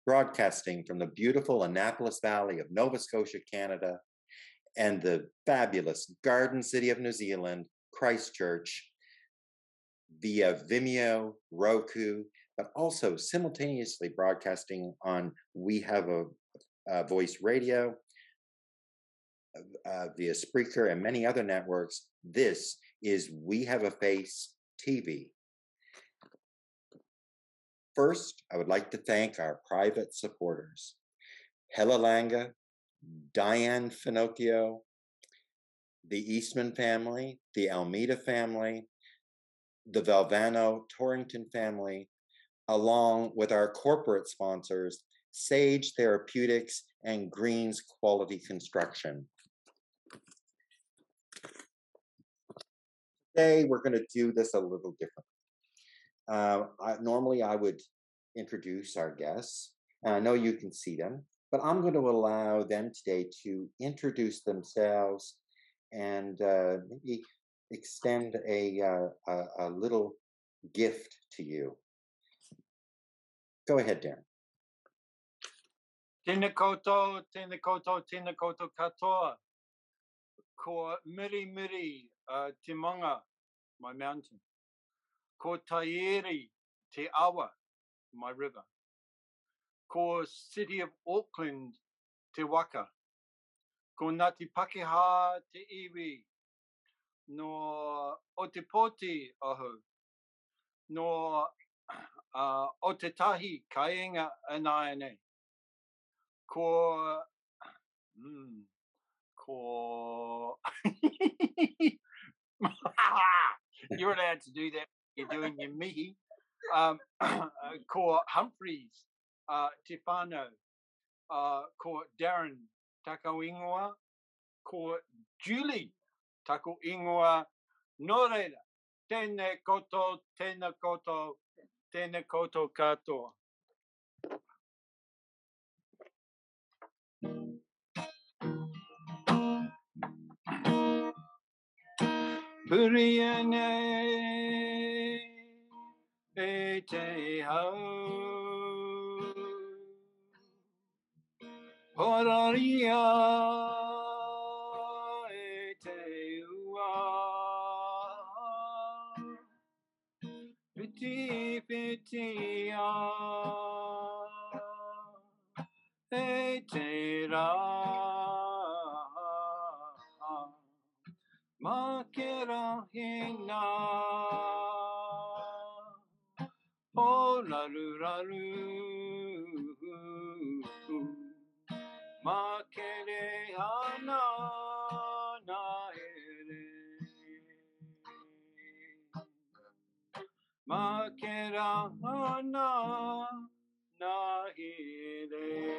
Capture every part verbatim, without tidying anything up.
broadcasting from the beautiful Annapolis Valley of Nova Scotia, Canada, and the fabulous Garden City of New Zealand, Christchurch, via Vimeo, Roku, but also simultaneously broadcasting on We Have a, a Voice Radio, uh, via Spreaker and many other networks. This is WeHaveAFace T V. First, I would like to thank our private supporters, Hella Langa, Diane Finocchio, the Eastman family, the Almeida family, the Valvano Torrington family, along with our corporate sponsors, Sage Therapeutics and Greens Quality Construction. Today, we're going to do this a little different. Uh, I, normally, I would introduce our guests, and I know you can see them, but I'm going to allow them today to introduce themselves and uh, maybe extend a, uh, a, a little gift to you. Go ahead, Darren. Tēnā koutou, tēnā koutou, tēnā koutou katoa. Ko miri miri uh, te manga, my mountain. Ko Taieri, te awa, my river. Ko City of Auckland, te waka. Ko Ngāti Pakeha, te iwi. No Otepoti aho. No uh, Otetahi, kainga anaene. Ko, mm, ko, you're allowed to do that. You're doing your mihi. Um, ko Humphries, uh, te whānau. Uh, ko Darren, tako ingoa. Ko Julie, tako ingoa. Nō reira, tēnā koutou, tēnā koutou, tēnā koutou katoa. Puriane e te hau, Horaria e te ua, Piti pitia e te rā. Makera hina, o laru laru, makere hana na ere, makera hana na ere.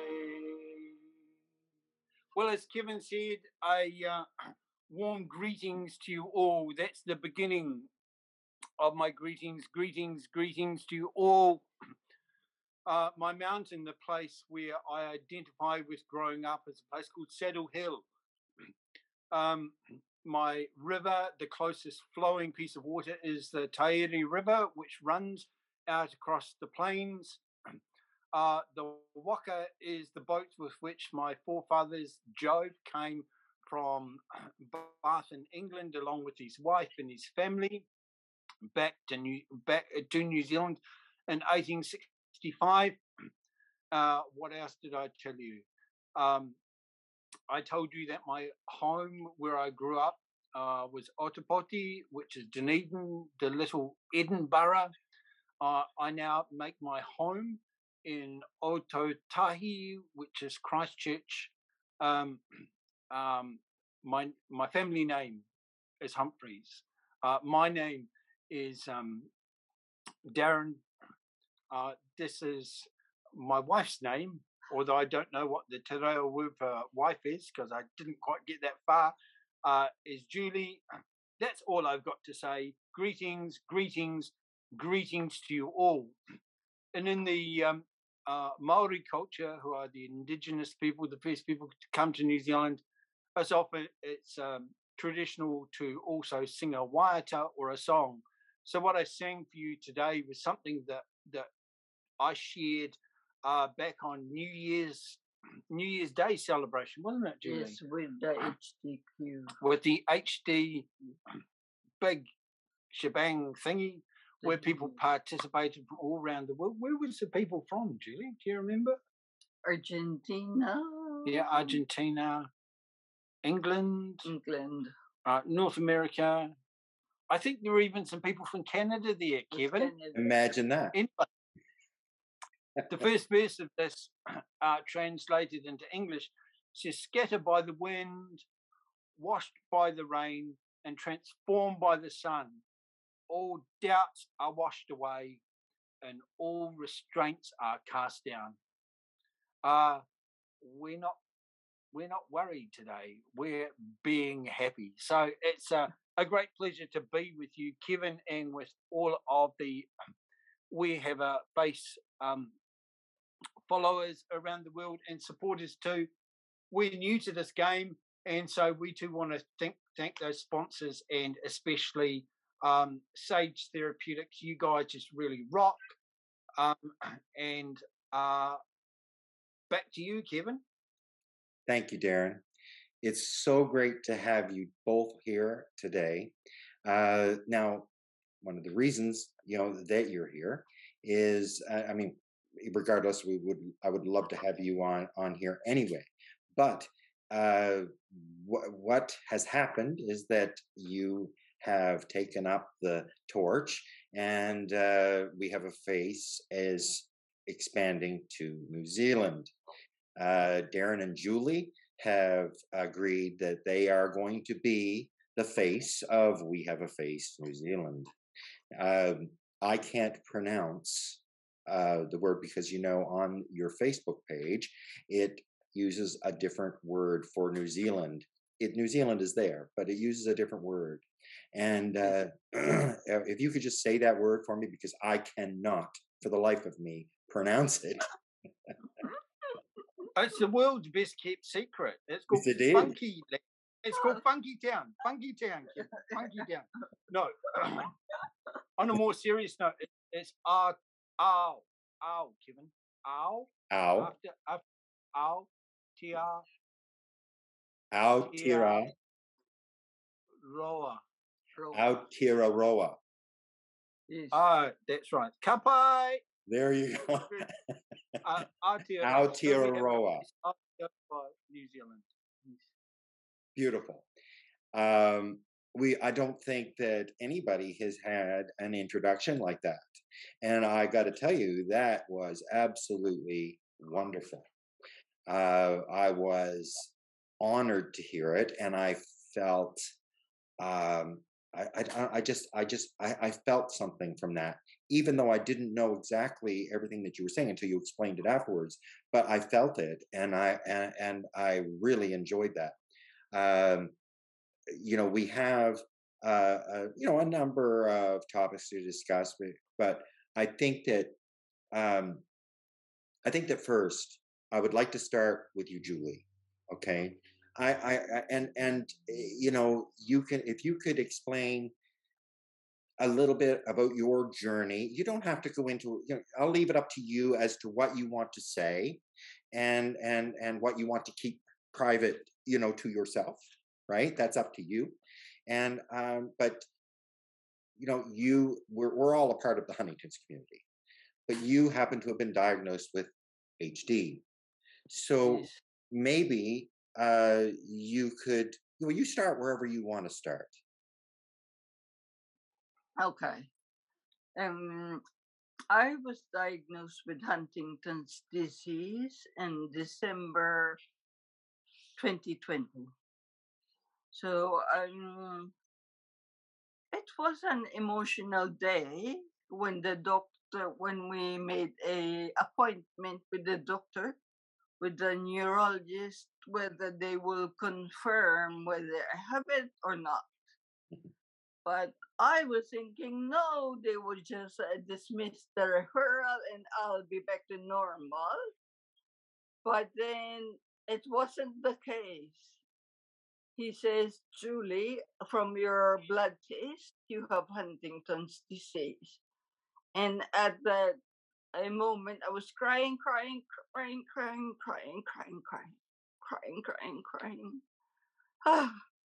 Well, as Kevin said, I uh, warm greetings to you all. That's the beginning of my greetings, greetings, greetings to you all. Uh, my mountain, the place where I identify with growing up, is a place called Saddle Hill. Um, my river, the closest flowing piece of water, is the Taieri River, which runs out across the plains. Uh, the waka is the boat with which my forefathers Job came from Bath in England, along with his wife and his family, back to New back to New Zealand in eighteen sixty-five. Uh, what else did I tell you? Um, I told you that my home, where I grew up, uh, was Otepoti, which is Dunedin, the little Edinburgh. Uh, I now make my home in Ototahi, which is Christchurch. Um, Um, my my family name is Humphries. Uh, my name is um, Darren. Uh, this is my wife's name, although I don't know what the te reo word for wife is because I didn't quite get that far. Uh, is Julie. That's all I've got to say. Greetings, greetings, greetings to you all. And in the um, uh, Maori culture, who are the indigenous people, the first people to come to New Zealand, as often it's um, traditional to also sing a waiata or a song. So what I sang for you today was something that that I shared uh, back on New Year's New Year's Day celebration, wasn't it, Julie? Yes, with the H D Q. With the H D big shebang thingy, where people participated from all around the world. Where was the people from, Julie? Do you remember? Argentina. Yeah, Argentina, England, England, uh, North America. I think there were even some people from Canada there, Kevin. Canada. Imagine that. Anyway, the first verse of this, uh, translated into English, says, "Scattered by the wind, washed by the rain, and transformed by the sun, all doubts are washed away, and all restraints are cast down." Uh, we're not we're not worried today. We're being happy. So it's a, a great pleasure to be with you, Kevin, and with all of the We Have a Face um, followers around the world and supporters too. We're new to this game, and so we too want to thank thank those sponsors, and especially um, Sage Therapeutics. You guys just really rock. Um, and uh, back to you, Kevin. Thank you, Darren. It's so great to have you both here today. Uh, now, one of the reasons, you know, that you're here is, uh, I mean, regardless, we would, I would love to have you on on here anyway. But uh, wh- what has happened is that you have taken up the torch, and uh, We Have a Face is expanding to New Zealand. Uh, Darren and Julie have agreed that they are going to be the face of We Have a Face New Zealand. Um, I can't pronounce uh, the word because, you know, on your Facebook page, it uses a different word for New Zealand. It, New Zealand is there, but it uses a different word. And uh, if you could just say that word for me, because I cannot, for the life of me, pronounce it. It's the world's best kept secret. It's called Yes, it is. Funky. It's called Funky Town. Funky Town. Kevin. Funky Town. No. On a more serious note, it, it's uh, ow, ow, Kevin, ow, Ow. after after ow, tia, Aotearoa. roa. Aotearoa. Yes. Oh, that's right. Kapai. There you go. Uh, Aotearoa. Aotearoa. New Zealand. Beautiful. Um, we I don't think that anybody has had an introduction like that. And I got to tell you, that was absolutely wonderful. Uh, I was honored to hear it, and I felt um, I, I, I just I just I, I felt something from that, even though I didn't know exactly everything that you were saying until you explained it afterwards. But I felt it, and I and, and I really enjoyed that. Um, you know, we have uh, uh, you know, a number of topics to discuss, but, but I think that um, I think that first I would like to start with you, Julie. Okay, I, I, I and and you know, you can, if you could explain a little bit about your journey. You don't have to go into, you know, I'll leave it up to you as to what you want to say, and and and what you want to keep private, you know, to yourself. Right, that's up to you. And um, but you know, you we're we're all a part of the Huntington's community, but you happen to have been diagnosed with H D. So Yes. maybe uh, you could, well, you start wherever you want to start. Okay. Um, I was diagnosed with Huntington's disease in December twenty twenty. So um, it was an emotional day when the doctor, when we made a appointment with the doctor, with the neurologist, whether they will confirm whether I have it or not. But I was thinking, no, they will just uh, dismiss the referral and I'll be back to normal. But then it wasn't the case. He says, Julie, from your blood test, you have Huntington's disease. And at that a moment I was crying, crying, crying, crying, crying, crying, crying, crying, crying, crying. Ah,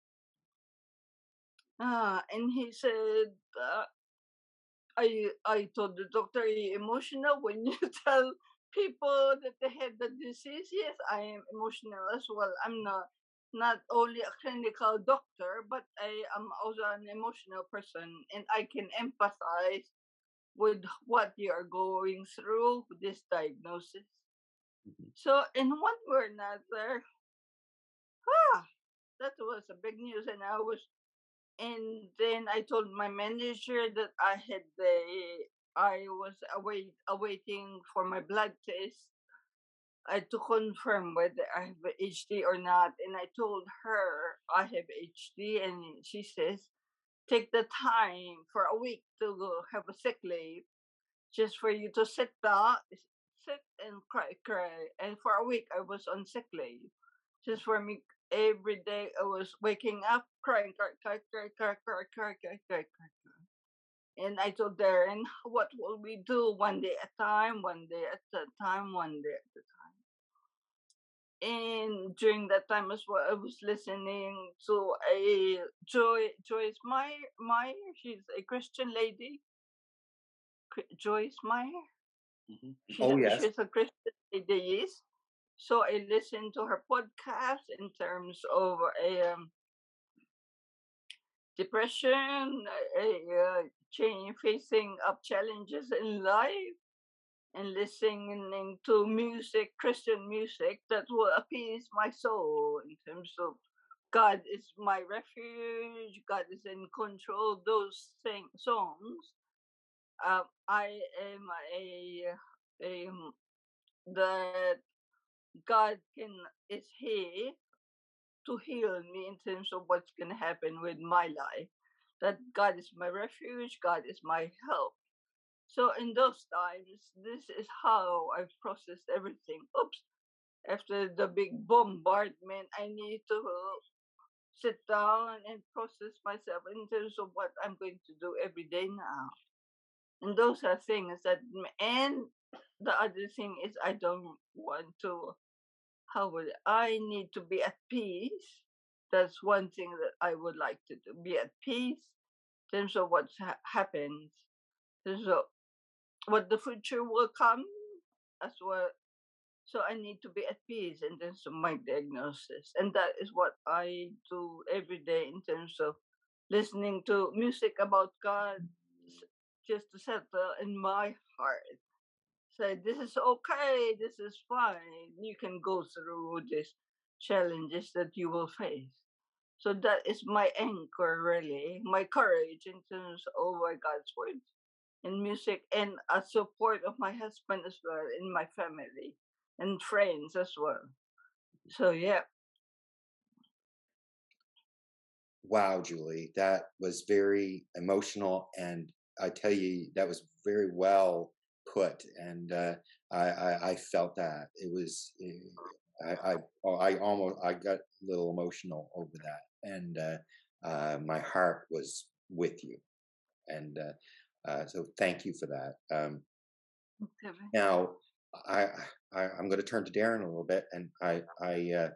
ah, and he said, uh, I I told the doctor, are you emotional when you tell people that they have the disease? Yes, I am emotional as well. I'm not not only a clinical doctor, but I am also an emotional person, and I can empathize with what you are going through with this diagnosis. Mm-hmm. So, in one way or another, ah, that was a big news, and I was, and then I told my manager that I had the, I was await awaiting for my blood test, uh, to confirm whether I have H D or not, and I told her I have H D, and she says, take the time for a week to go have a sick leave, just for you to sit down, sit and cry, cry. And for a week, I was on sick leave. Just for me, every day I was waking up, crying, cry, cry, cry, cry, cry, cry, cry, cry, cry. And I told Darren, what will we do one day at a time, one day at a time, one day at a time. And during that time as well, I was listening to a Joy Joyce Meyer. Meyer, she's a Christian lady. Joyce Meyer. Mm-hmm. She, oh yes, she's a Christian lady. Yes. So I listened to her podcast in terms of a um, depression, a, a change, facing up challenges in life, and listening to music, Christian music that will appease my soul in terms of God is my refuge, God is in control. Those sing, songs. Um, I am a, a that God can is here to heal me in terms of what's going to happen with my life. That God is my refuge, God is my help. So in those times, this is how I've processed everything. Oops, after the big bombardment, I need to sit down and process myself in terms of what I'm going to do every day now. And those are things that, and the other thing is, I don't want to, how would I need to be at peace? That's one thing that I would like to do, be at peace in terms of what ha- happens. So what the future will come as well. So I need to be at peace in terms of my diagnosis. And that is what I do every day in terms of listening to music about God, just to settle in my heart. Say, this is okay, this is fine. You can go through these challenges that you will face. So that is my anchor, really, my courage in terms of my God's word in music, and a support of my husband as well, in my family and friends as well. So yeah. Wow, Julie, that was very emotional, and I tell you, that was very well put, and uh, I, I, I felt that it was. I, I, I almost I got a little emotional over that, and uh, uh, my heart was with you, and uh, uh, so thank you for that. Um, Okay. now, I, I I'm going to turn to Darren a little bit, and I I uh,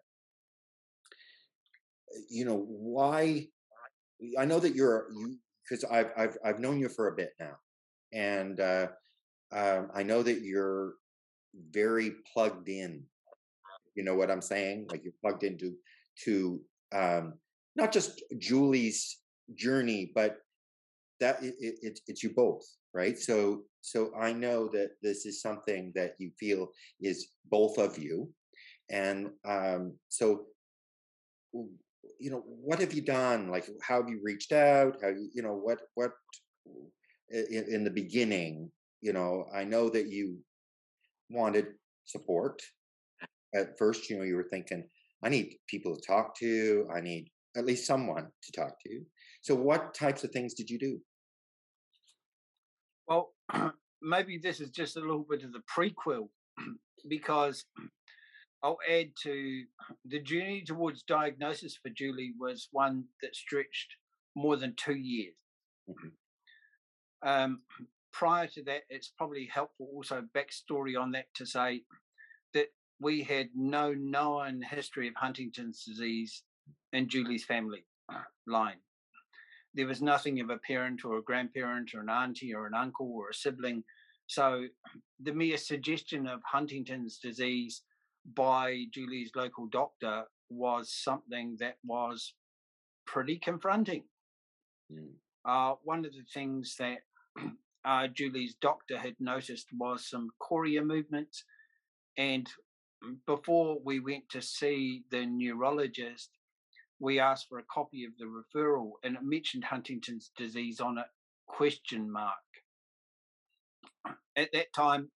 you know why. I know that you're you because I've I've I've known you for a bit now, and uh, um, I know that you're very plugged in. You know what I'm saying? Like you're plugged into to um, not just Julie's journey, but that it, it, it's it's you both, right? So so I know that this is something that you feel is both of you, and um, so you know, what have you done? Like, how have you reached out? How you, you know, what, what, in, in the beginning, you know, I know that you wanted support at first. You know, you were thinking, I need people to talk to. I need at least someone to talk to. So, what types of things did you do? Well, maybe this is just a little bit of the prequel, because I'll add to the journey towards diagnosis for Julie was one that stretched more than two years. Mm-hmm. Um, prior to that, it's probably helpful also backstory on that to say that we had no known history of Huntington's disease in Julie's family line. There was nothing of a parent or a grandparent or an auntie or an uncle or a sibling. So the mere suggestion of Huntington's disease by Julie's local doctor was something that was pretty confronting. Mm. Uh, one of the things that uh, Julie's doctor had noticed was some chorea movements. And before we went to see the neurologist, we asked for a copy of the referral, and it mentioned Huntington's disease on it, question mark. At that time,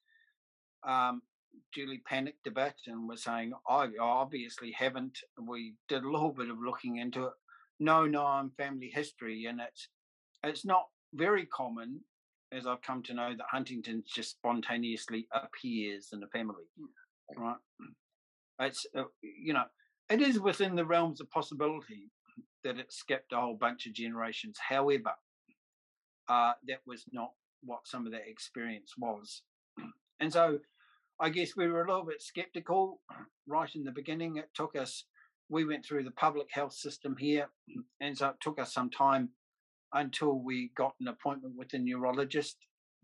um, Julie panicked a bit and was saying, I obviously haven't. We did a little bit of looking into it. No, no, I'm family history, and it's it's not very common, as I've come to know, that Huntington's just spontaneously appears in a family, right? It's, uh, you know, it is within the realms of possibility that it skipped a whole bunch of generations. However, uh, that was not what some of that experience was. And so I guess we were a little bit skeptical right in the beginning. It took us, we went through the public health system here, and so it took us some time until we got an appointment with a neurologist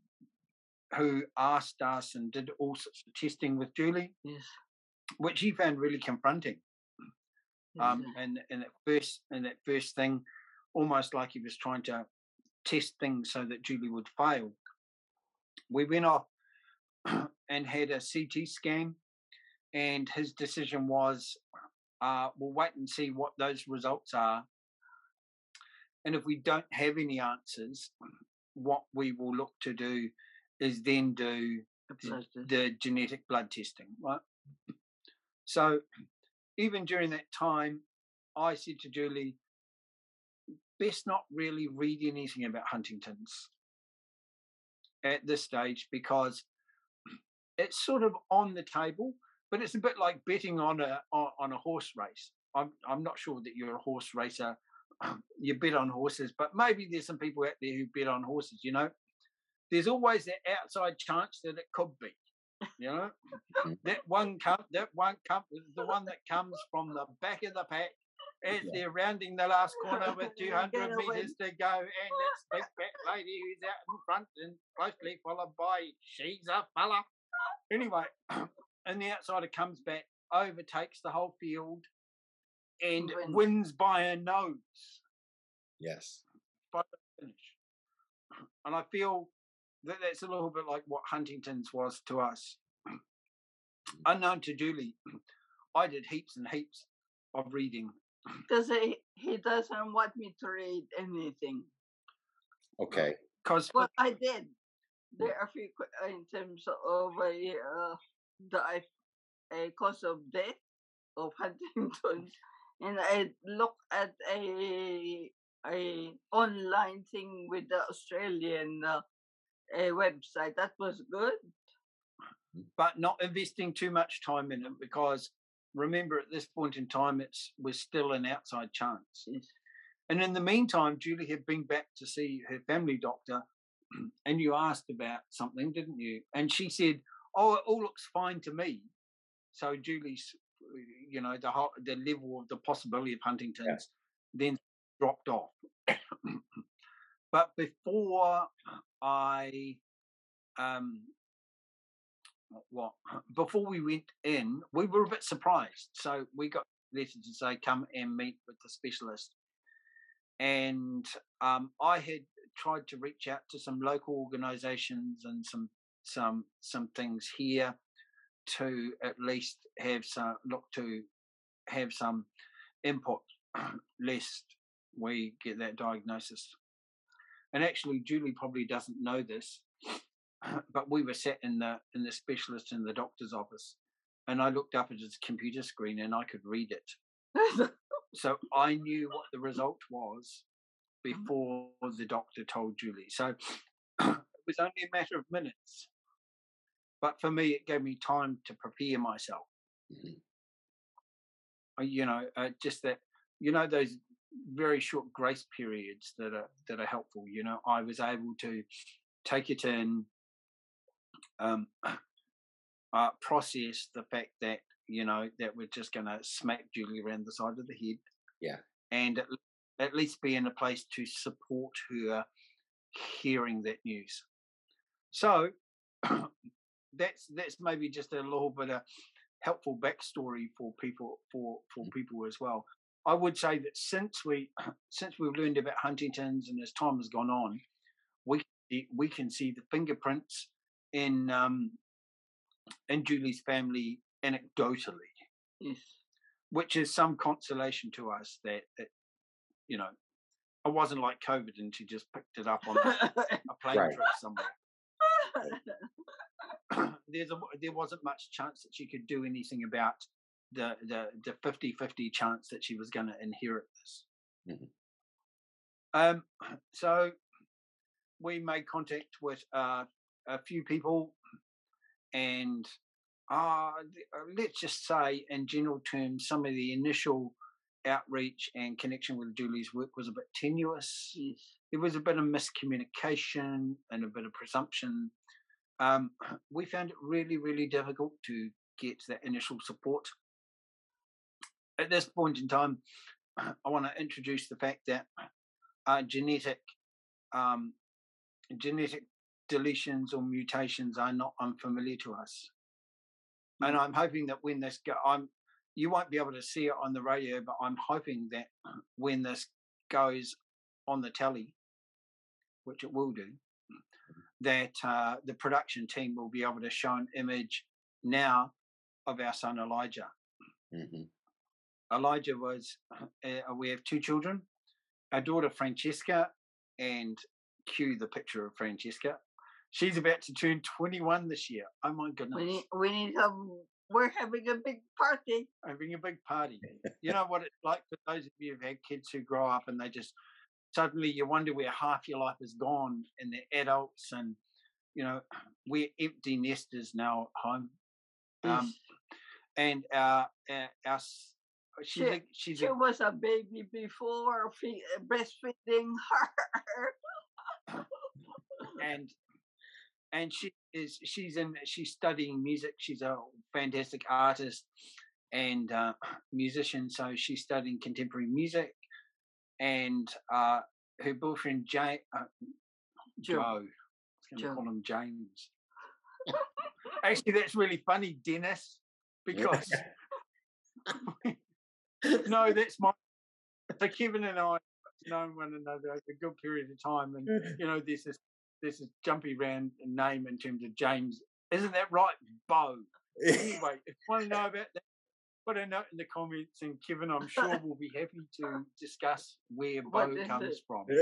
who asked us and did all sorts of testing with Julie, yes, which he found really confronting. Um, and and that first and that first thing, almost like he was trying to test things so that Julie would fail. We went off and had a C T scan, and his decision was, uh, we'll wait and see what those results are. And if we don't have any answers, what we will look to do is then do the, the genetic blood testing, right? So even during that time, I said to Julie, best not really read anything about Huntington's at this stage, because it's sort of on the table, but it's a bit like betting on a on, on a horse race. I'm I'm not sure that you're a horse racer. You bet on horses, but maybe there's some people out there who bet on horses, you know. There's always that outside chance that it could be, you know. that one come, that one come, the one that comes from the back of the pack as yeah. they're rounding the last corner with two hundred metres to go, and it's big fat lady who's out in front and closely followed by she's a fella. Anyway, and the outsider comes back, overtakes the whole field, and wins, wins by a nose. Yes. By the finish. And I feel that that's a little bit like what Huntington's was to us. Unknown to Julie, I did heaps and heaps of reading. Because he, he doesn't want me to read anything. Okay. Because well, I did. There are a few in terms of a uh, the a cause of death of Huntington's, and I looked at a a online thing with the Australian uh, a website. That was good, but not investing too much time in it, because remember, at this point in time, it's was still an outside chance. Yes. And in the meantime, Julie had been back to see her family doctor, and you asked about something, didn't you? And she said, "Oh, it all looks fine to me." So Julie's, you know, the whole, the level of the possibility of Huntington's yeah. then dropped off. But before I, um, what? Before we went in, we were a bit surprised. So we got letters to say, "Come and meet with the specialist." And um, I had tried to reach out to some local organisations and some some some things here to at least have some look to have some input, lest we get that diagnosis. And actually, Julie probably doesn't know this, but we were sat in the in the specialist in the doctor's office, and I looked up at his computer screen and I could read it. So I knew what the result was before the doctor told Julie. So it was only a matter of minutes. But for me, it gave me time to prepare myself. Mm-hmm. You know, uh, just that, you know, those very short grace periods that are that are helpful. You know, I was able to take it in, um, uh, process the fact that, you know, that we're just going to smack Julie around the side of the head. Yeah. And at, at least be in a place to support her hearing that news. So that's that's maybe just a little bit of helpful backstory for people for for people as well. I would say that since we since we've learned about Huntington's and as time has gone on, we we can see the fingerprints in um, in Julie's family anecdotally, Yes. which is some consolation to us that, that you know, it wasn't like COVID and she just picked it up on a, a plane Right. trip somewhere. There's a, there wasn't much chance that she could do anything about the the the fifty-fifty chance that she was going to inherit this. Mm-hmm. Um, so we made contact with uh, a few people, and uh, let's just say, in general terms, some of the initial outreach and connection with Julie's work was a bit tenuous. Yes. There was a bit of miscommunication and a bit of presumption. Um, we found it really, really difficult to get that initial support. At this point in time, I want to introduce the fact that uh, genetic um, genetic deletions or mutations are not unfamiliar to us. Mm-hmm. And I'm hoping that when this go, I'm you won't be able to see it on the radio, but I'm hoping that when this goes on the telly, which it will do, that uh, the production team will be able to show an image now of our son Elijah. Mm-hmm. Elijah was, uh, we have two children, our daughter Francesca, and cue the picture of Francesca. She's about to turn twenty-one this year. Oh my goodness. We need, we need to, we're having a big party. Having a big party. You know what it's like for those of you who've had kids who grow up and they just, suddenly you wonder where half your life is gone and they're adults and, you know, we're empty nesters now at home. Yes. Um, and our, our, our she's she, a, she's she a, was a baby before fe- breastfeeding her. and and she is she's in she's studying music. She's a fantastic artist and uh, musician. So she's studying contemporary music. And uh, her boyfriend Jay, uh, Joe, Joe. I was going to call him James. Actually, that's really funny, Dennis, because no, that's my. So Kevin and I have known one another over a good period of time, and you know, there's this there's this jumpy round name in terms of James. Isn't that right, Bo? Anyway, if you want to know about that, put a note in the comments, and Kevin, I'm sure, will be happy to discuss where Bo comes it? from.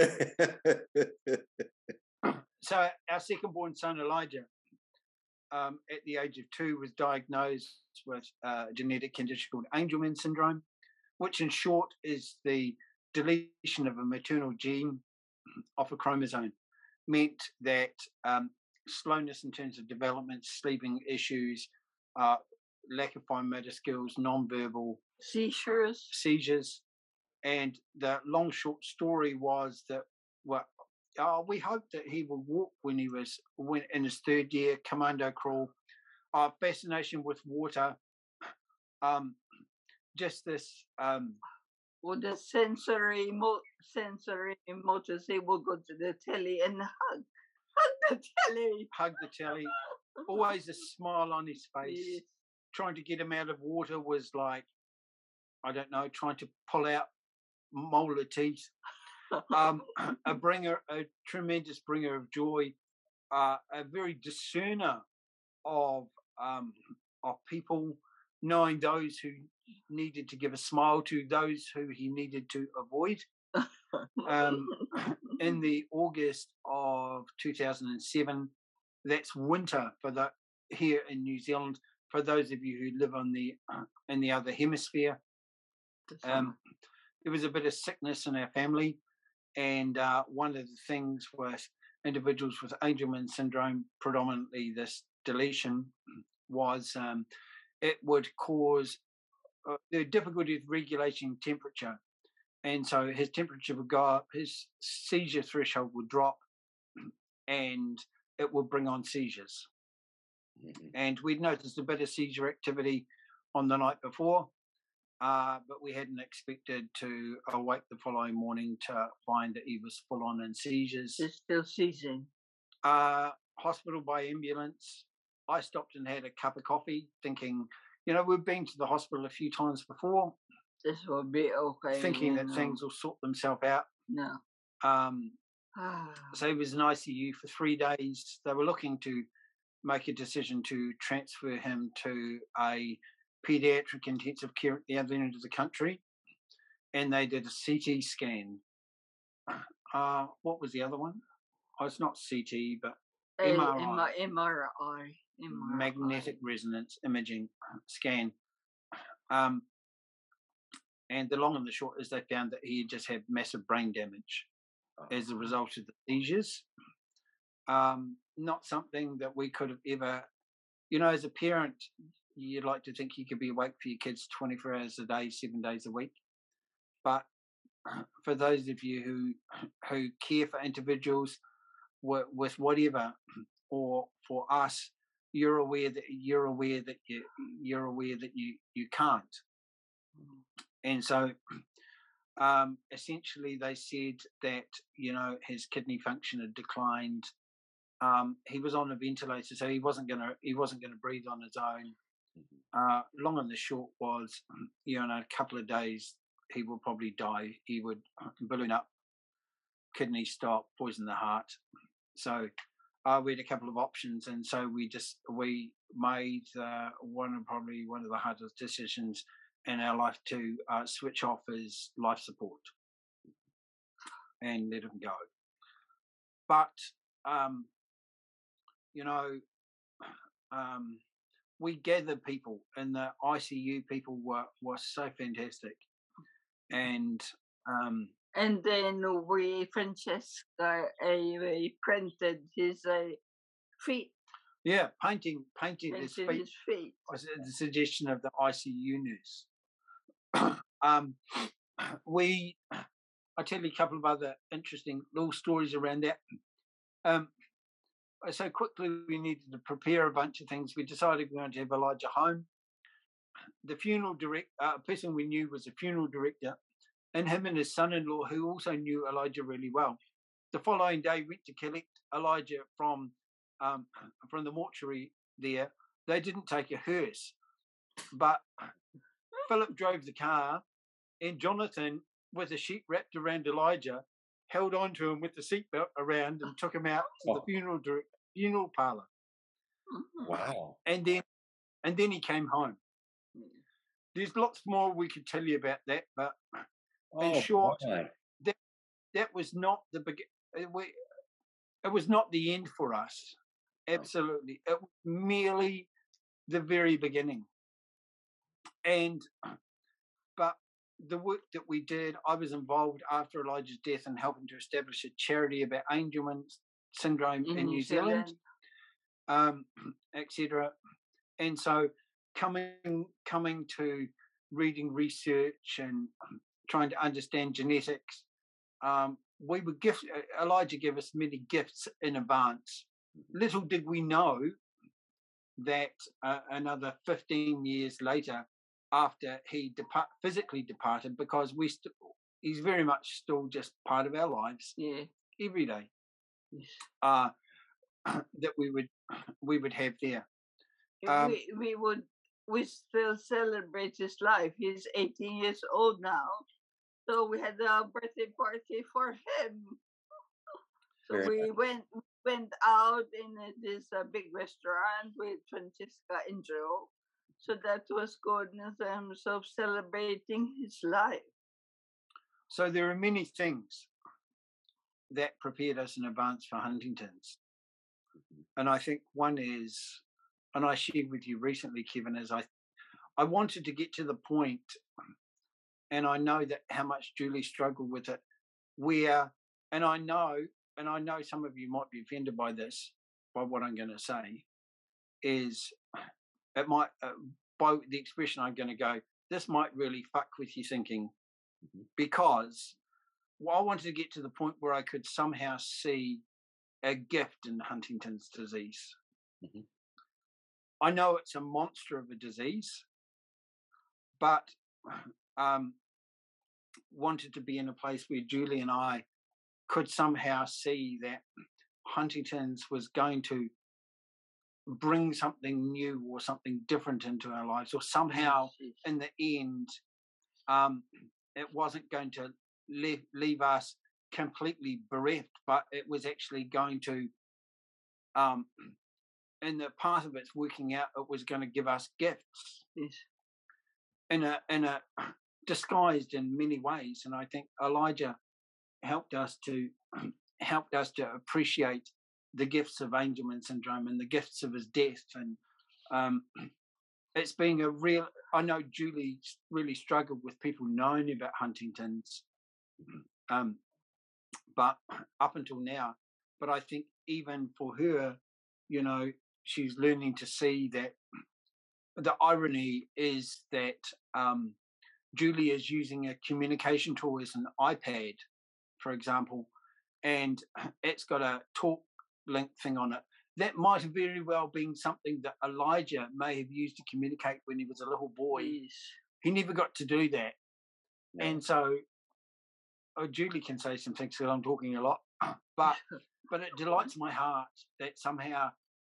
So our second-born son, Elijah, um, at the age of two, was diagnosed with a genetic condition called Angelman syndrome, which in short is the deletion of a maternal gene off a chromosome. Meant that um, slowness in terms of development, sleeping issues, uh, lack of fine motor skills, non-verbal seizures, seizures, and the long short story was that well, uh, we hoped that he would walk when he was when in his third year, commando crawl, uh, fascination with water, um, just this. Um, With the sensory, mo- sensory motors, he will go to the telly and hug, hug the telly, hug the telly. Always a smile on his face. Yes. Trying to get him out of water was like, I don't know, trying to pull out molar teeth. Um, a bringer, a tremendous bringer of joy, uh, a very discerner of um, of people, knowing those who needed to give a smile to, those who he needed to avoid. Um, in the August of two thousand seven, that's winter for the here in New Zealand. For those of you who live on the uh, in the other hemisphere, um, there was a bit of sickness in our family, and uh, one of the things with individuals with Angelman syndrome, predominantly this deletion, was um, it would cause uh, the difficulty of regulating temperature, and so his temperature would go up, his seizure threshold would drop, and it will bring on seizures. Mm-hmm. And we'd noticed a bit of seizure activity on the night before, uh, but we hadn't expected to awake the following morning to find that he was full on in seizures. He's still seizing. Uh, hospital by ambulance. I stopped and had a cup of coffee, thinking, you know, we've been to the hospital a few times before. This will be okay. Thinking that know. things will sort themselves out. No. Um, so he was in I C U for three days. They were looking to make a decision to transfer him to a paediatric intensive care at the other end of the country. And they did a C T scan. Uh, what was the other one? Oh, it's not C T, but M R I. M R I. Magnetic resonance imaging scan. Um, and the long and the short is they found that he just had massive brain damage as a result of the seizures. Um, not something that we could have ever, you know, as a parent, you'd like to think you could be awake for your kids twenty-four hours a day, seven days a week. But for those of you who who care for individuals with, with whatever, or for us, you're aware that you're aware that you you're aware that you you can't. And so um, essentially they said that, you know, his kidney function had declined. Um, he was on a ventilator, so he wasn't gonna he wasn't gonna breathe on his own. Uh, long and the short was, you know, in a couple of days he will probably die. He would balloon up, kidney stop, poison the heart. So uh, we had a couple of options, and so we just we made uh, one of probably one of the hardest decisions in our life to uh, switch off his life support and let him go. But um, you know, um, we gathered people, and the I C U people were were so fantastic, and um, and then we Francesca uh, we printed his uh, feet. Yeah, painting painting his feet. his feet was the suggestion of the I C U nurse. um, we, I'll tell you a couple of other interesting little stories around that. Um, so quickly, we needed to prepare a bunch of things. We decided we were going to have Elijah home. The funeral direct uh, person we knew was a funeral director, and him and his son-in-law, who also knew Elijah really well. The following day, went to collect Elijah from um, from the mortuary there. They didn't take a hearse, but Philip drove the car, and Jonathan, with a sheet wrapped around Elijah, held on to him with the seatbelt around and took him out to oh. the funeral funeral parlour. Wow! And then, and then he came home. There's lots more we could tell you about that, but oh, in short, boy. that that was not the begin. We, it was not the end for us. Absolutely, it was merely the very beginning. And, but the work that we did, I was involved after Elijah's death in helping to establish a charity about Angelman syndrome in, in New Zealand, Zealand. um, et cetera. And so coming coming to reading research and trying to understand genetics, um, we were gift. Elijah gave us many gifts in advance. Little did we know that uh, another fifteen years later, after he depart, physically departed, because we st- he's very much still just part of our lives, yeah, every day, yes. uh, that we would we would have there. Um, we we would we still celebrate his life. He's eighteen years old now, so we had a birthday party for him. So very we nice. went went out in this uh, big restaurant with Francesca and Joe. So that was good in terms of celebrating his life. So there are many things that prepared us in advance for Huntington's. And I think one is, and I shared with you recently, Kevin, is I I wanted to get to the point, and I know that how much Julie struggled with it, where, and I know, and I know some of you might be offended by this, by what I'm going to say, is it might, uh, by the expression I'm going to go, this might really fuck with your thinking, mm-hmm. because well, I wanted to get to the point where I could somehow see a gift in Huntington's disease. Mm-hmm. I know it's a monster of a disease, but um, wanted to be in a place where Julie and I could somehow see that Huntington's was going to bring something new or something different into our lives, or somehow in the end, um, it wasn't going to leave, leave us completely bereft, but it was actually going to, um, in the part of its working out, it was going to give us gifts. Yes. In a in a disguised in many ways, and I think Elijah helped us to helped us to appreciate the gifts of Angelman syndrome and the gifts of his death. And um, it's been a real. I know Julie really struggled with people knowing about Huntington's, um, but up until now. But I think even for her, you know, she's learning to see that the irony is that um, Julie is using a communication tool as an iPad, for example, and it's got a talk link thing on it. That might have very well been something that Elijah may have used to communicate when he was a little boy. Yes. He never got to do that. No. And so oh, Julie can say some things because I'm talking a lot, but but it delights my heart that somehow,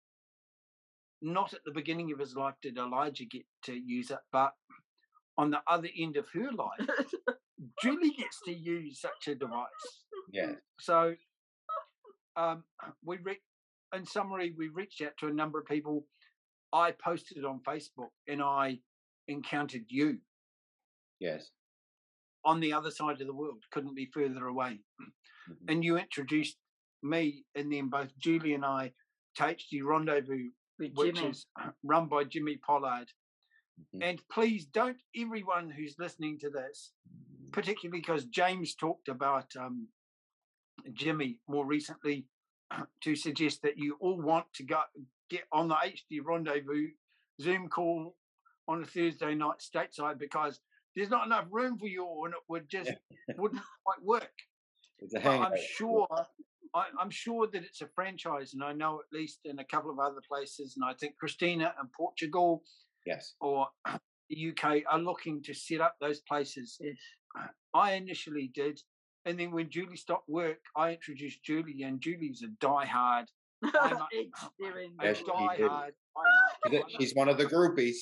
not at the beginning of his life did Elijah get to use it, but on the other end of her life, Julie gets to use such a device. Yeah. So, um, we re- in summary, we reached out to a number of people. I posted on Facebook, and I encountered you. Yes. On the other side of the world, couldn't be further away. Mm-hmm. And you introduced me, and then both Julie and I to H D Rendezvous, With which Jimmy. is run by Jimmy Pollard. Mm-hmm. And please don't, everyone who's listening to this, particularly because James talked about um, Jimmy more recently, to suggest that you all want to go get on the H D Rendezvous Zoom call on a Thursday night stateside, because there's not enough room for you all, and it would just wouldn't quite work. It's a but hangout. I'm sure, I, I'm sure that it's a franchise, and I know at least in a couple of other places, and I think Christina in Portugal, yes, or the U K are looking to set up those places. Yes. I initially did, and then when Julie stopped work, I introduced Julie, and Julie's a diehard. I'm a, a yes, diehard. She's one of the groupies.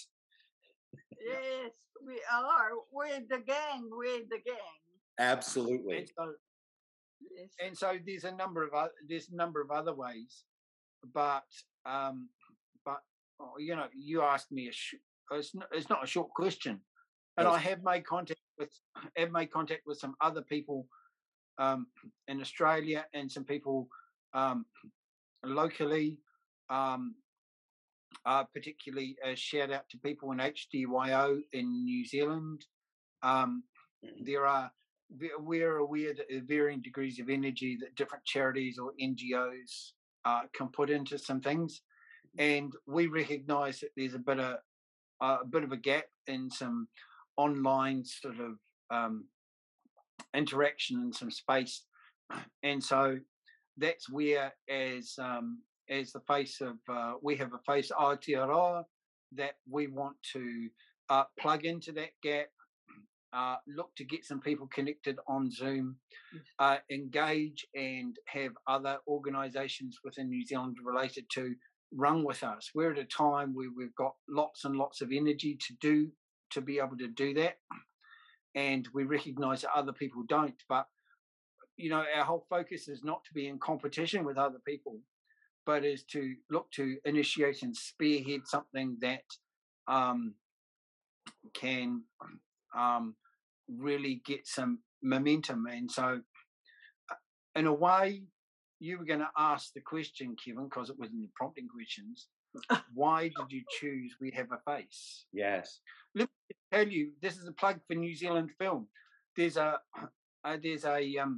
Yes, we are. We're the gang. We're the gang. Absolutely. And so, yes. and so there's a number of other, there's a number of other ways, but um, but oh, you know, you asked me a sh- it's not, it's not a short question, and yes. I have made contact with have made contact with some other people um, in Australia and some people um, locally. Um, Uh, particularly a shout out to people in H D Y O in New Zealand. Um, mm-hmm. There are, we're aware that there are varying degrees of energy that different charities or N G Os uh, can put into some things, and we recognise that there's a bit of uh, a bit of a gap in some online sort of um, interaction and some space, and so that's where, as um, as the face of uh, We Have a Face Aotearoa, that we want to uh, plug into that gap, uh, look to get some people connected on Zoom, uh, engage and have other organisations within New Zealand related to run with us. We're at a time where we've got lots and lots of energy to do, to be able to do that, and we recognise that other people don't, but you know, our whole focus is not to be in competition with other people, but is to look to initiate and spearhead something that um, can um, really get some momentum. And so, in a way, you were going to ask the question, Kevin, because it was in the prompting questions. Why did you choose We Have a Face? Yes. Let me tell you, this is a plug for New Zealand film. There's a uh, there's a um,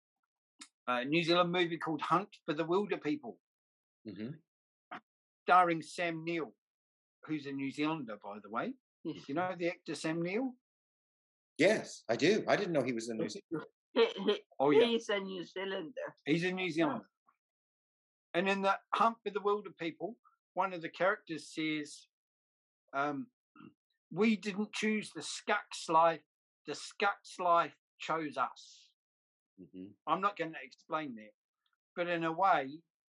a New Zealand movie called Hunt for the Wilder People, mm-hmm. starring Sam Neill, who's a New Zealander, by the way. Yes. You know the actor Sam Neill? Yes, I do. I didn't know he was a New Zealander. He, he, oh, yeah. He's a New Zealander. He's a New Zealander. And in the Hunt for the Wilder People, one of the characters says, um, we didn't choose the Skuk's life, the Skuk's life chose us. Mm-hmm. I'm not going to explain that. But in a way,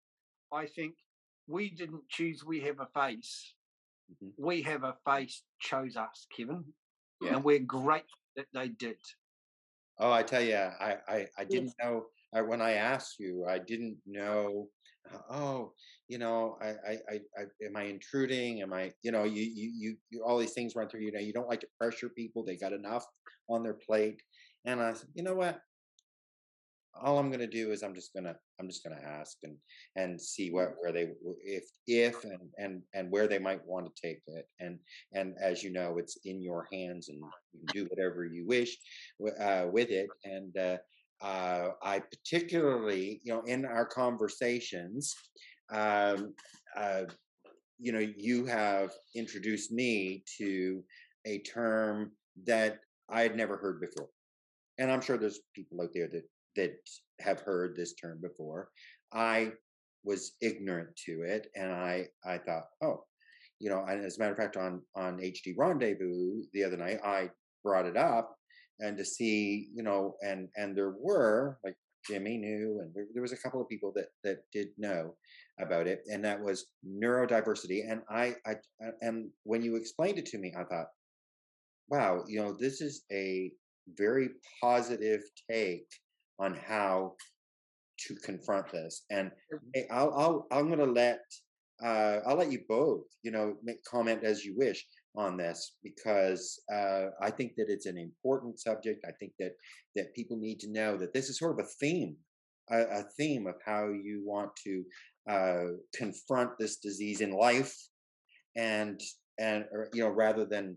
I think we didn't choose We Have a Face. Mm-hmm. We Have a Face chose us, Kevin. Yeah. And we're grateful that they did. Oh, I tell you, I, I, I didn't know, I, when I asked you, I didn't know, uh, oh, you know, I, I, I, I, am I intruding? Am I, you know, you, you, you, you, all these things run through, you know, you don't like to pressure people. They got enough on their plate. And I said, you know what? All I'm going to do is I'm just going to, I'm just going to ask and, and see what, where they, if, if, and, and, and where they might want to take it. And, and as you know, it's in your hands and you can do whatever you wish uh, with it. And, uh, uh, I particularly, you know, in our conversations, um, uh, you know, you have introduced me to a term that I had never heard before. And I'm sure there's people out there that, that have heard this term before. I was ignorant to it, and I, I thought, oh, you know, and as a matter of fact, on, on H D Rendezvous the other night, I brought it up, and to see, you know, and, and there were, like Jimmy knew, and there, there was a couple of people that, that did know about it, and that was neurodiversity. And I, I, and when you explained it to me, I thought, wow, you know, this is a very positive take on how to confront this. And hey, I'll, I'll, I'm going to let, uh, I'll let you both, you know, make comment as you wish on this, because uh, I think that it's an important subject. I think that, that people need to know that this is sort of a theme, a, a theme of how you want to uh, confront this disease in life, and, and, or, you know, rather than,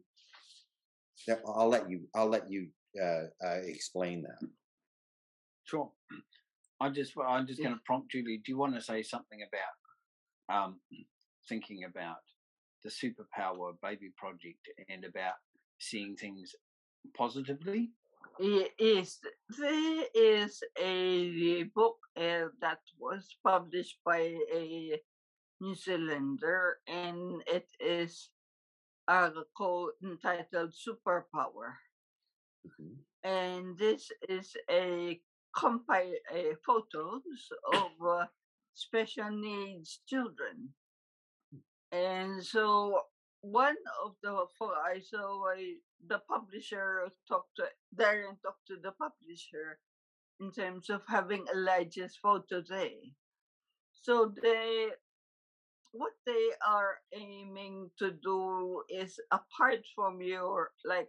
I'll let you, I'll let you uh, uh, explain that. Sure. I just, I'm just going to prompt Julie. Do you want to say something about um, thinking about the Superpower Baby Project and about seeing things positively? Yes, there is a book uh, that was published by a New Zealander, and it is uh, called entitled Superpower. Mm-hmm. And this is a compile uh, photos of uh, special needs children. And so one of the for I saw I, the publisher talked to Darren talked to the publisher in terms of having Elijah's photo there. So they what they are aiming to do is, apart from your, like,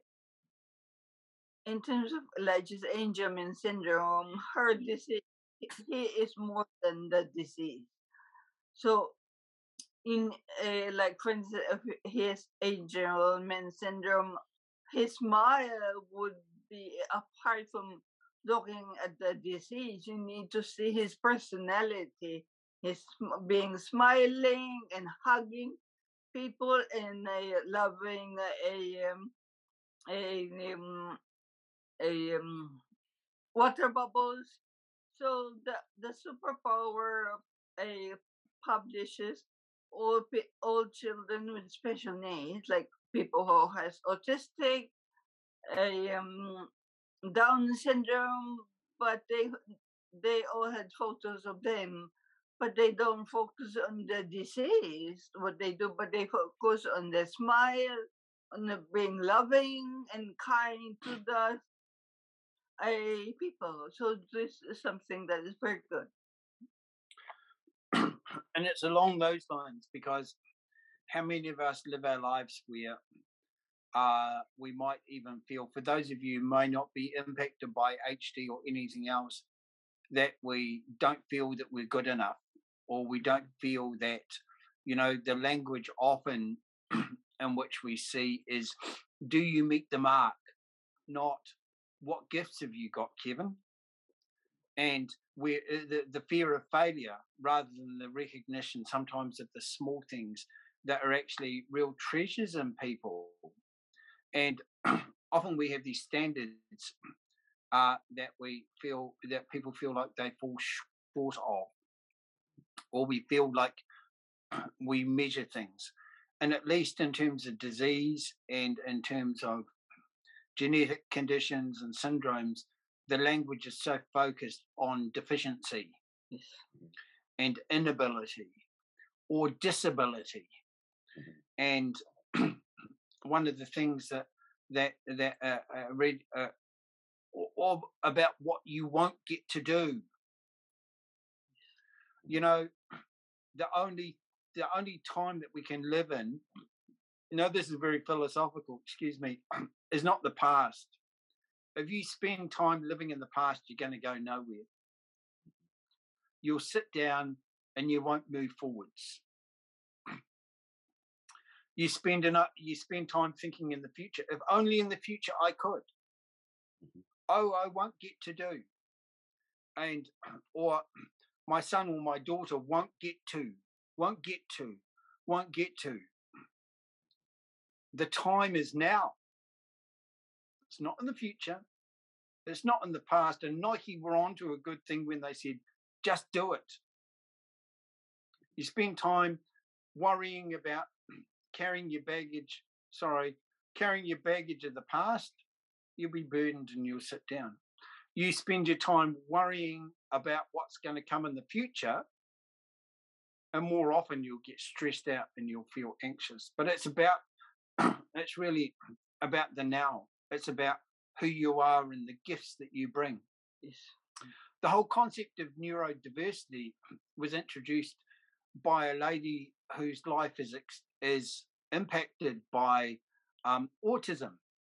in terms of Elijah's Angelman syndrome, her disease, he is more than the disease. So in uh, like for instance, his Angelman syndrome, his smile would be, apart from looking at the disease, you need to see his personality, his being smiling and hugging people and uh, loving a um, a um, a um, water bubbles. So the the superpower uh, publishes all all children with special needs, like people who has autistic, um, Down syndrome, but they they all had photos of them, but they don't focus on the disease. What they do, but they focus on the smile, on the being loving and kind to the uh, people. So this is something that is very good. And it's along those lines, because how many of us live our lives where uh, we might even feel, for those of you who may not be impacted by H D or anything else, that we don't feel that we're good enough, or we don't feel that, you know, the language often in which we see is, do you meet the mark? Not, what gifts have you got, Kevin? And we the, the fear of failure, rather than the recognition sometimes of the small things that are actually real treasures in people. And often we have these standards uh, that we feel, that people feel like they fall short of. or we feel like we measure things. And at least in terms of disease and in terms of genetic conditions and syndromes, the language is so focused on deficiency Yes. and inability or disability. And one of the things that that that uh, I read uh, or about what you won't get to do. You know, the only the only time that we can live in, you know, this is very philosophical, excuse me, is not the past. If you spend time living in the past, you're going to go nowhere. You'll sit down and you won't move forwards. You spend enough, you spend time thinking in the future. If only in the future I could. Oh, I won't get to do. And or my son or my daughter won't get to, won't get to, won't get to. The time is now. It's not in the future. It's not in the past. And Nike were onto a good thing when they said, just do it. You spend time worrying about carrying your baggage, sorry, carrying your baggage of the past, you'll be burdened and you'll sit down. You spend your time worrying about what's going to come in the future, and more often you'll get stressed out and you'll feel anxious. But it's about, it's really about the now. It's about who you are and the gifts that you bring. Yes. The whole concept of neurodiversity was introduced by a lady whose life is is impacted by um, autism,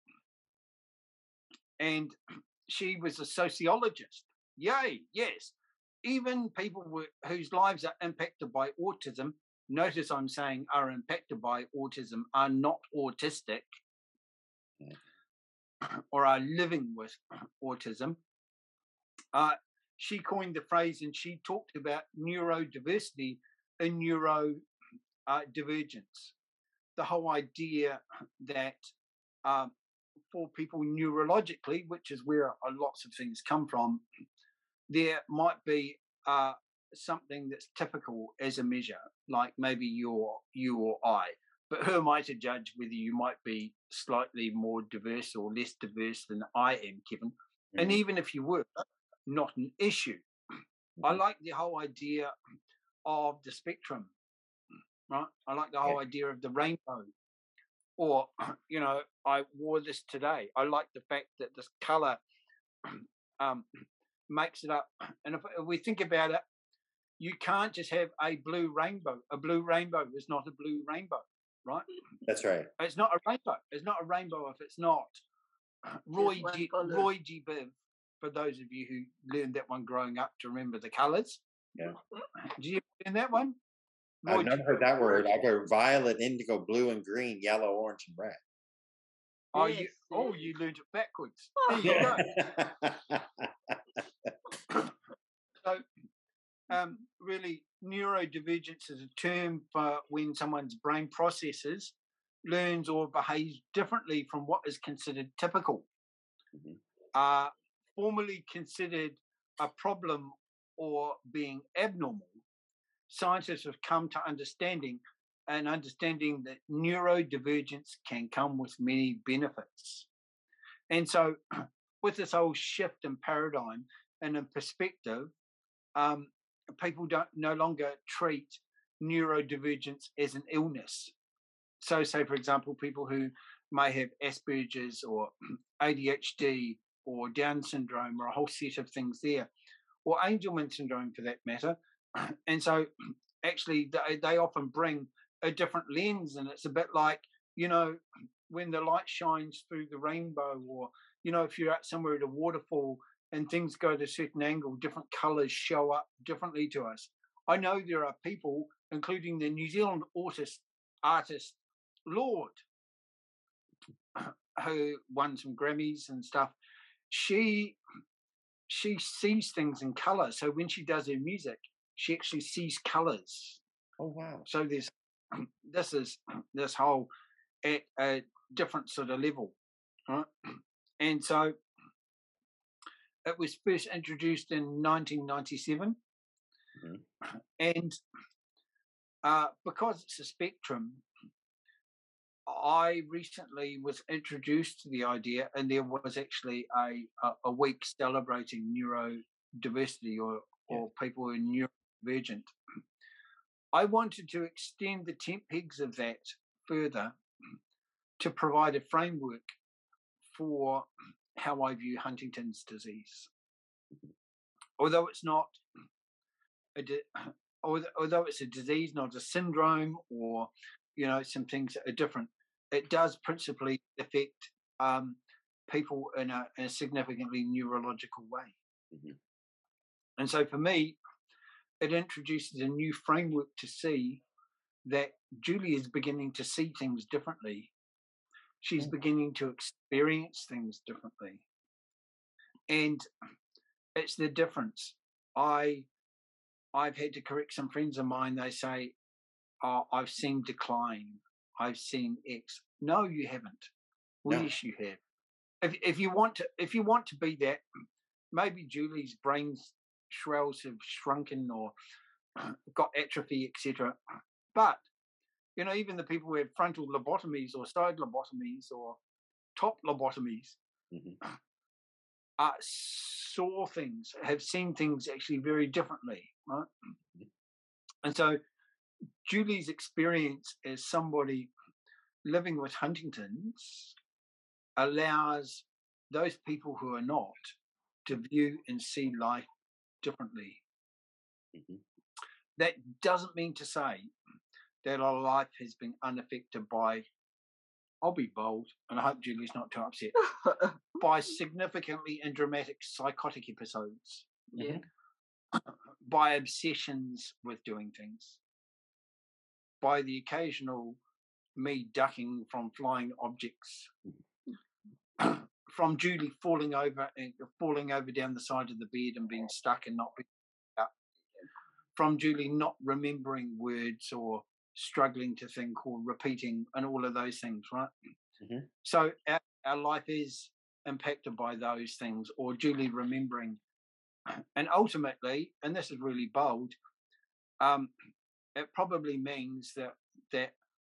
and she was a sociologist. Yay, yes. Even people w- whose lives are impacted by autism, notice I'm saying are impacted by autism, are not autistic or are living with autism. Uh, she coined the phrase and she talked about neurodiversity and neurodivergence. Uh, divergence. The whole idea that um, for people neurologically, which is where uh, lots of things come from, there might be uh, something that's typical as a measure, like maybe you're you or I. But who am I to judge whether you might be slightly more diverse or less diverse than I am, Kevin? Mm-hmm. And even if you were, not an issue. Mm-hmm. I like the whole idea of the spectrum, right? I like the whole yeah. idea of the rainbow. Or, you know, I wore this today. I like the fact that this color um, makes it up. And if, if we think about it, you can't just have a blue rainbow. A blue rainbow is not a blue rainbow, right? That's right. It's not a rainbow. It's not a rainbow if it's not. Roy G, Roy G. Biv, for those of you who learned that one growing up to remember the colors. Yeah. Did you learn that one? Roy I've never G- heard that word. I've heard violet, indigo, blue, and green, yellow, orange, and red. Oh, yes, you, yes. oh, you learned it backwards. There you go. So, um, really, neurodivergence is a term for when someone's brain processes, learns, or behaves differently from what is considered typical. Mm-hmm. Uh, formerly considered a problem or being abnormal, scientists have come to understanding and understanding that neurodivergence can come with many benefits. And so with this whole shift in paradigm and in perspective, um, people don't no longer treat neurodivergence as an illness. So say, for example, people who may have Asperger's or A D H D or Down syndrome or a whole set of things there, or Angelman syndrome for that matter. And so actually they, they often bring a different lens, and it's a bit like, you know, when the light shines through the rainbow, or, you know, if you're out somewhere at a waterfall and things go at a certain angle, different colors show up differently to us. I know there are people, including the New Zealand artist, artist Lord, who won some Grammys and stuff. She she sees things in color. So when she does her music, she actually sees colors. Oh, wow. So there's this is this whole at a different sort of level, right? And so it was first introduced in nineteen ninety-seven, Mm-hmm. And uh, because it's a spectrum, I recently was introduced to the idea, and there was actually a, a, a week celebrating neurodiversity or, or yeah. people who are neurodivergent. I wanted to extend the tent pegs of that further to provide a framework for how I view Huntington's disease. Although it's not, a di- although it's a disease, not a syndrome, or you know, some things that are different, it does principally affect um, people in a, in a significantly neurological way. Mm-hmm. And so for me, it introduces a new framework to see that Julie is beginning to see things differently. She's mm-hmm. beginning to experience things differently. And it's the difference. I, I've had to correct some friends of mine. They say, oh, I've seen decline. I've seen X. No, you haven't. Well, no. Yes, you have. If if you want to, if you want to be that, maybe Julie's brain shrells have shrunken or got atrophy, et cetera. But you know, even the people who have frontal lobotomies or side lobotomies or top lobotomies mm-hmm. uh, saw things, have seen things actually very differently, right? Mm-hmm. And so Julie's experience as somebody living with Huntington's allows those people who are not to view and see life differently. Mm-hmm. That doesn't mean to say that our life has been unaffected by, I'll be bold, and I hope Julie's not too upset, by significantly and dramatic psychotic episodes. Yeah. By obsessions with doing things. By the occasional me ducking from flying objects. From Julie falling over and falling over down the side of the bed and being stuck and not being up. From Julie not remembering words or struggling to think or repeating and all of those things, right? Mm-hmm. So our, our life is impacted by those things, or Julie remembering. And ultimately, and this is really bold, um, it probably means that that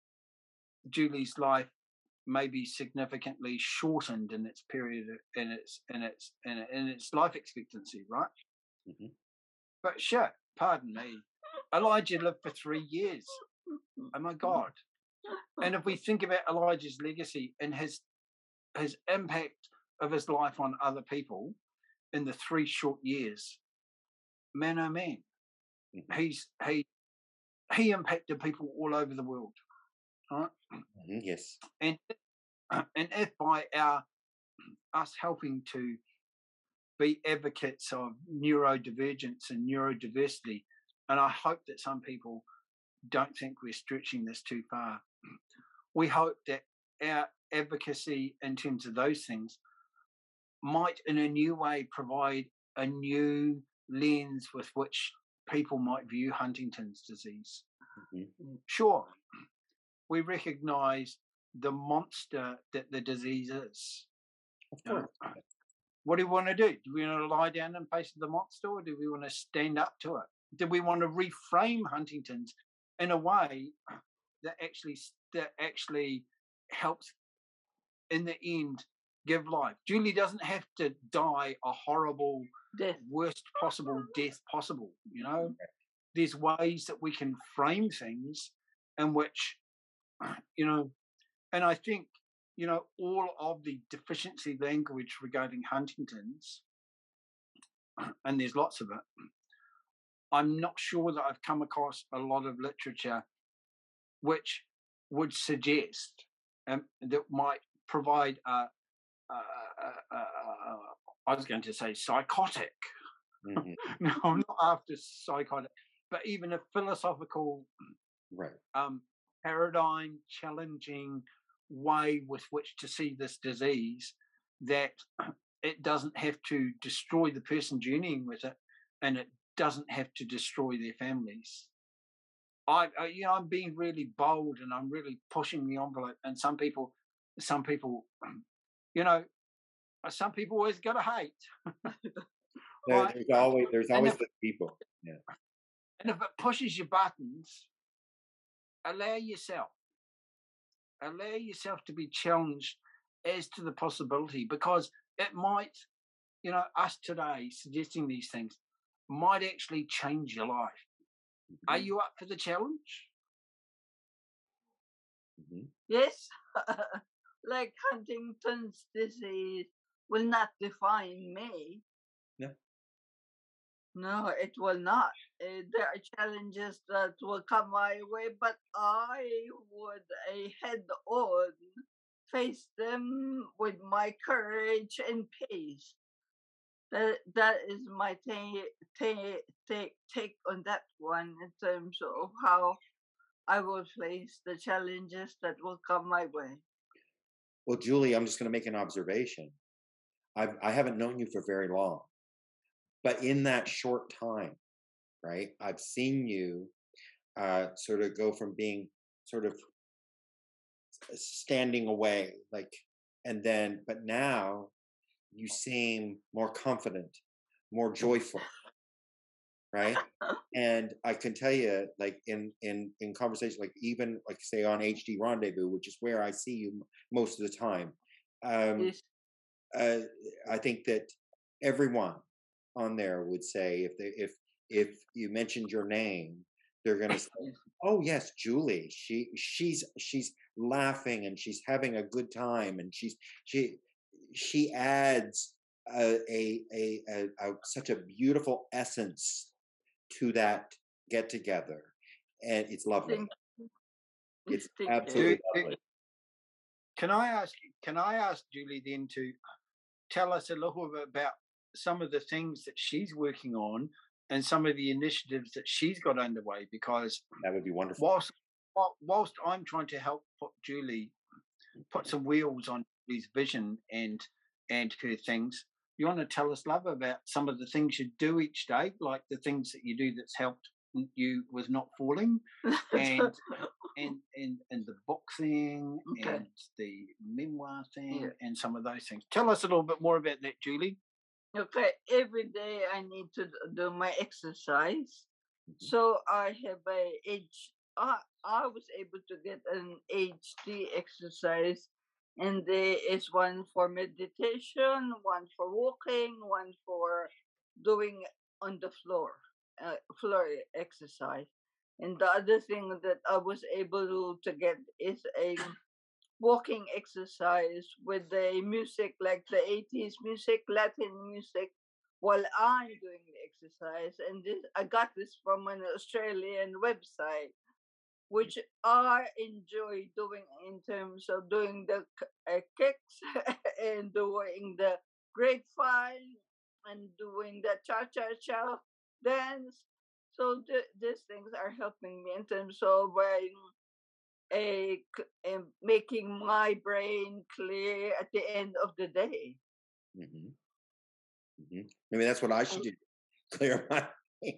Julie's life may be significantly shortened in its period in its in its in, in its life expectancy, right? Mm-hmm. But shit, pardon me, Elijah lived for three years. Oh my God! And if we think about Elijah's legacy and his his impact of his life on other people in the three short years, man, oh man, mm-hmm. he's he he impacted people all over the world, right? Mm-hmm. Yes, and. And if by our us helping to be advocates of neurodivergence and neurodiversity, and I hope that some people don't think we're stretching this too far, we hope that our advocacy in terms of those things might in a new way provide a new lens with which people might view Huntington's disease. Mm-hmm. Sure, we recognise the monster that the disease is. Of course. Uh, what do we want to do? Do we want to lie down and face the monster, or do we want to stand up to it? Do we want to reframe Huntington's in a way that actually that actually helps in the end give life? Julie doesn't have to die a horrible, death. worst possible death possible. You know, there's ways that we can frame things in which, you know, and I think, you know, all of the deficiency language regarding Huntington's, and there's lots of it, I'm not sure that I've come across a lot of literature which would suggest um, that might provide a, a, a, a, a, I was going to say psychotic. Mm-hmm. No, I'm not after psychotic, but even a philosophical right. um, paradigm challenging way with which to see this disease, that it doesn't have to destroy the person journeying with it, and it doesn't have to destroy their families. I, I you know, I'm being really bold and I'm really pushing the envelope. And some people, some people, you know, some people always got to hate. There, right? There's always there's always if, the people. Yeah. And if it pushes your buttons, allow yourself, allow yourself to be challenged as to the possibility, because it might, you know, us today suggesting these things might actually change your life. Mm-hmm. Are you up for the challenge? Mm-hmm. Yes. Like Huntington's disease will not define me. No. No, it will not. Uh, there are challenges that will come my way, but I would uh, head on face them with my courage and peace. That that is my take take take take on that one in terms of how I will face the challenges that will come my way. Well, Julie, I'm just going to make an observation. I've, I haven't known you for very long, but in that short time, right, I've seen you uh, sort of go from being sort of standing away, like, and then, but now you seem more confident, more joyful, right? And I can tell you, like in in in conversation, like even like say on H D Rendezvous, which is where I see you most of the time. Um, yes. uh, I think that everyone on there would say if they if if you mentioned your name, they're going to say, "Oh yes, Julie. She she's she's laughing and she's having a good time and she's she she adds a a a, a, a such a beautiful essence to that get together, and it's lovely. It's absolutely lovely." Can I ask? Can I ask Julie then to tell us a little bit about some of the things that she's working on and some of the initiatives that she's got underway? Because that would be wonderful. Whilst whilst I'm trying to help put Julie put some wheels on Julie's vision and and her things, you want to tell us, love, about some of the things you do each day, like the things that you do that's helped you with not falling, and and and and the book thing, okay, and the memoir thing, yeah, and some of those things. Tell us a little bit more about that, Julie. Okay, every day I need to do my exercise, mm-hmm, so I have a H. I I was able to get an H D exercise. And there is one for meditation, one for walking, one for doing on the floor, uh, floor exercise. And the other thing that I was able to get is a walking exercise with the music, like the eighties music, Latin music, while I'm doing the exercise. And this, I got this from an Australian website, which I enjoy doing in terms of doing the uh, kicks and doing the grapevine and doing the cha-cha-cha dance. So th- these things are helping me in terms of uh, a, a making my brain clear at the end of the day. Mm-hmm. Mm-hmm. Maybe that's what I should do. Clear my brain.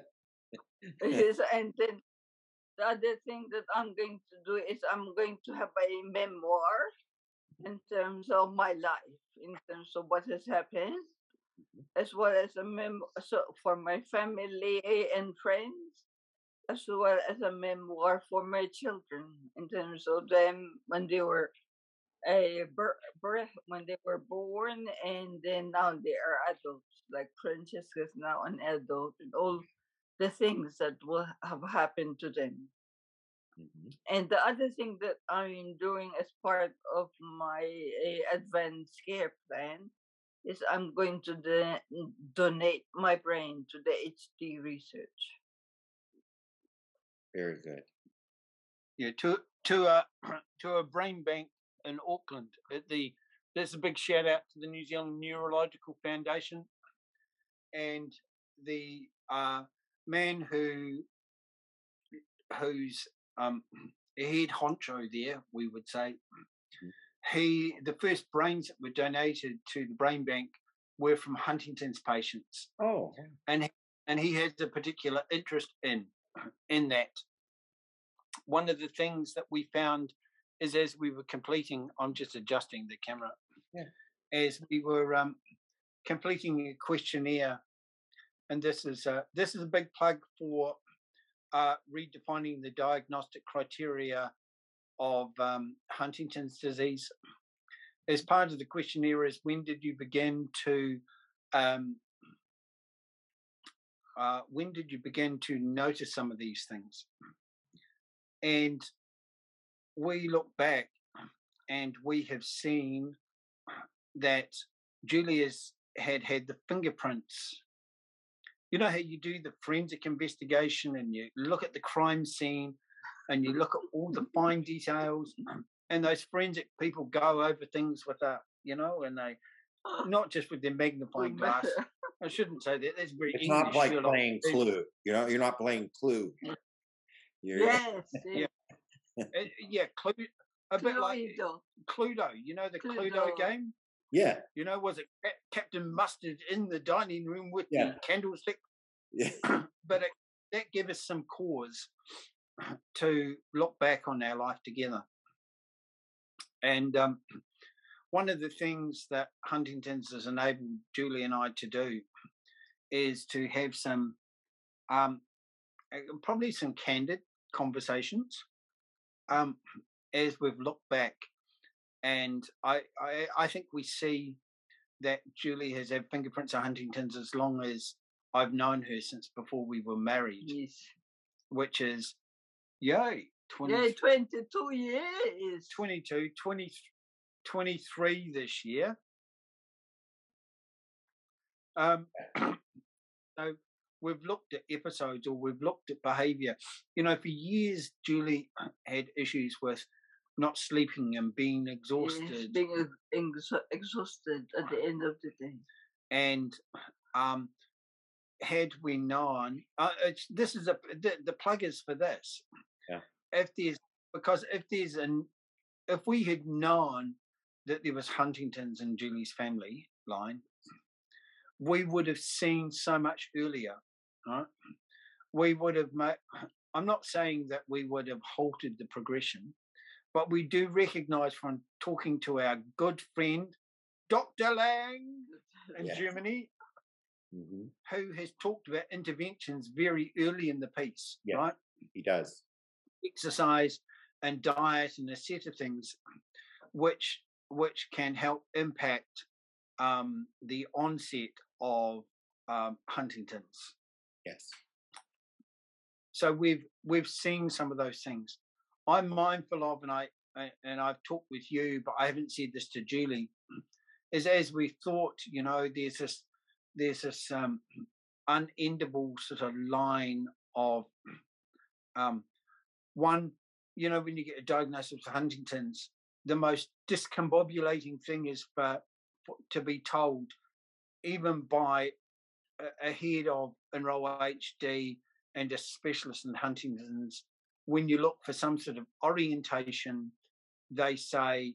Yes, and then the other thing that I'm going to do is I'm going to have a memoir in terms of my life, in terms of what has happened, mm-hmm, as well as a mem so for my family and friends, as well as a memoir for my children in terms of them when they were a birth, when they were born, and then now they are adults. Like Francesca is now an adult, and all the things that will have happened to them. Mm-hmm. And the other thing that I'm doing as part of my uh, advanced care plan is I'm going to de- donate my brain to the H D research. Very good. Yeah, to to a to a brain bank in Auckland. At the there's a big shout out to the New Zealand Neurological Foundation, and the uh, man who who's um, head honcho there, we would say. He the first brains that were donated to the brain bank were from Huntington's patients. Oh, and he, and he has a particular interest in in that. One of the things that we found is as we were completing, I'm just adjusting the camera, yeah, as we were um, completing a questionnaire, and this is a, this is a big plug for uh, redefining the diagnostic criteria of um, Huntington's disease. As part of the questionnaire is, when did you begin to um, uh, when did you begin to notice some of these things? And we look back and we have seen that Julia's had had the fingerprints. You know how you do the forensic investigation and you look at the crime scene and you look at all the fine details, and those forensic people go over things with a, you know, and they, not just with their magnifying glass. I shouldn't say that. That's very It's English. not like Sherlock. playing Clue. You know, you're not playing Clue. You're, Yes. Yeah. Uh, yeah, Clue. A bit like Cluedo. You know the Cluedo, Cluedo. game? Yeah. You know, was it Captain Mustard in the dining room with Yeah. the candlestick? Yeah. But it, that gave us some cause to look back on our life together. And um, one of the things that Huntington's has enabled Julie and I to do is to have some, um, probably some candid conversations um, as we've looked back. And I, I, I think we see that Julie has had fingerprints of Huntington's as long as I've known her, since before we were married. Yes. Which is, yay, twenty, yeah, twenty-two years. twenty-two, twenty, twenty-three this year. Um, so we've looked at episodes, or we've looked at behaviour. You know, for years, Julie had issues with not sleeping and being exhausted. Yes, being ex- exhausted at the end of the day. And um, had we known, uh, it's, this is a the, the plug is for this. Yeah. If there's because if there's an if we had known that there was Huntington's in Julie's family line, we would have seen so much earlier. Right? We would have made. I'm not saying that we would have halted the progression, but we do recognise from talking to our good friend Doctor Lang in yeah. Germany. Mm-hmm. Who has talked about interventions very early in the piece, yeah, right? He does. Exercise and diet and a set of things which which can help impact um, the onset of um, Huntington's. Yes. So we've we've seen some of those things. I'm mindful of, and I and I've talked with you, but I haven't said this to Julie, is as we thought, you know, there's this there's this um, unendable sort of line of um, one, you know, when you get a diagnosis of Huntington's, the most discombobulating thing is for, for to be told, even by a, a head of Enroll H D and a specialist in Huntington's, when you look for some sort of orientation, they say,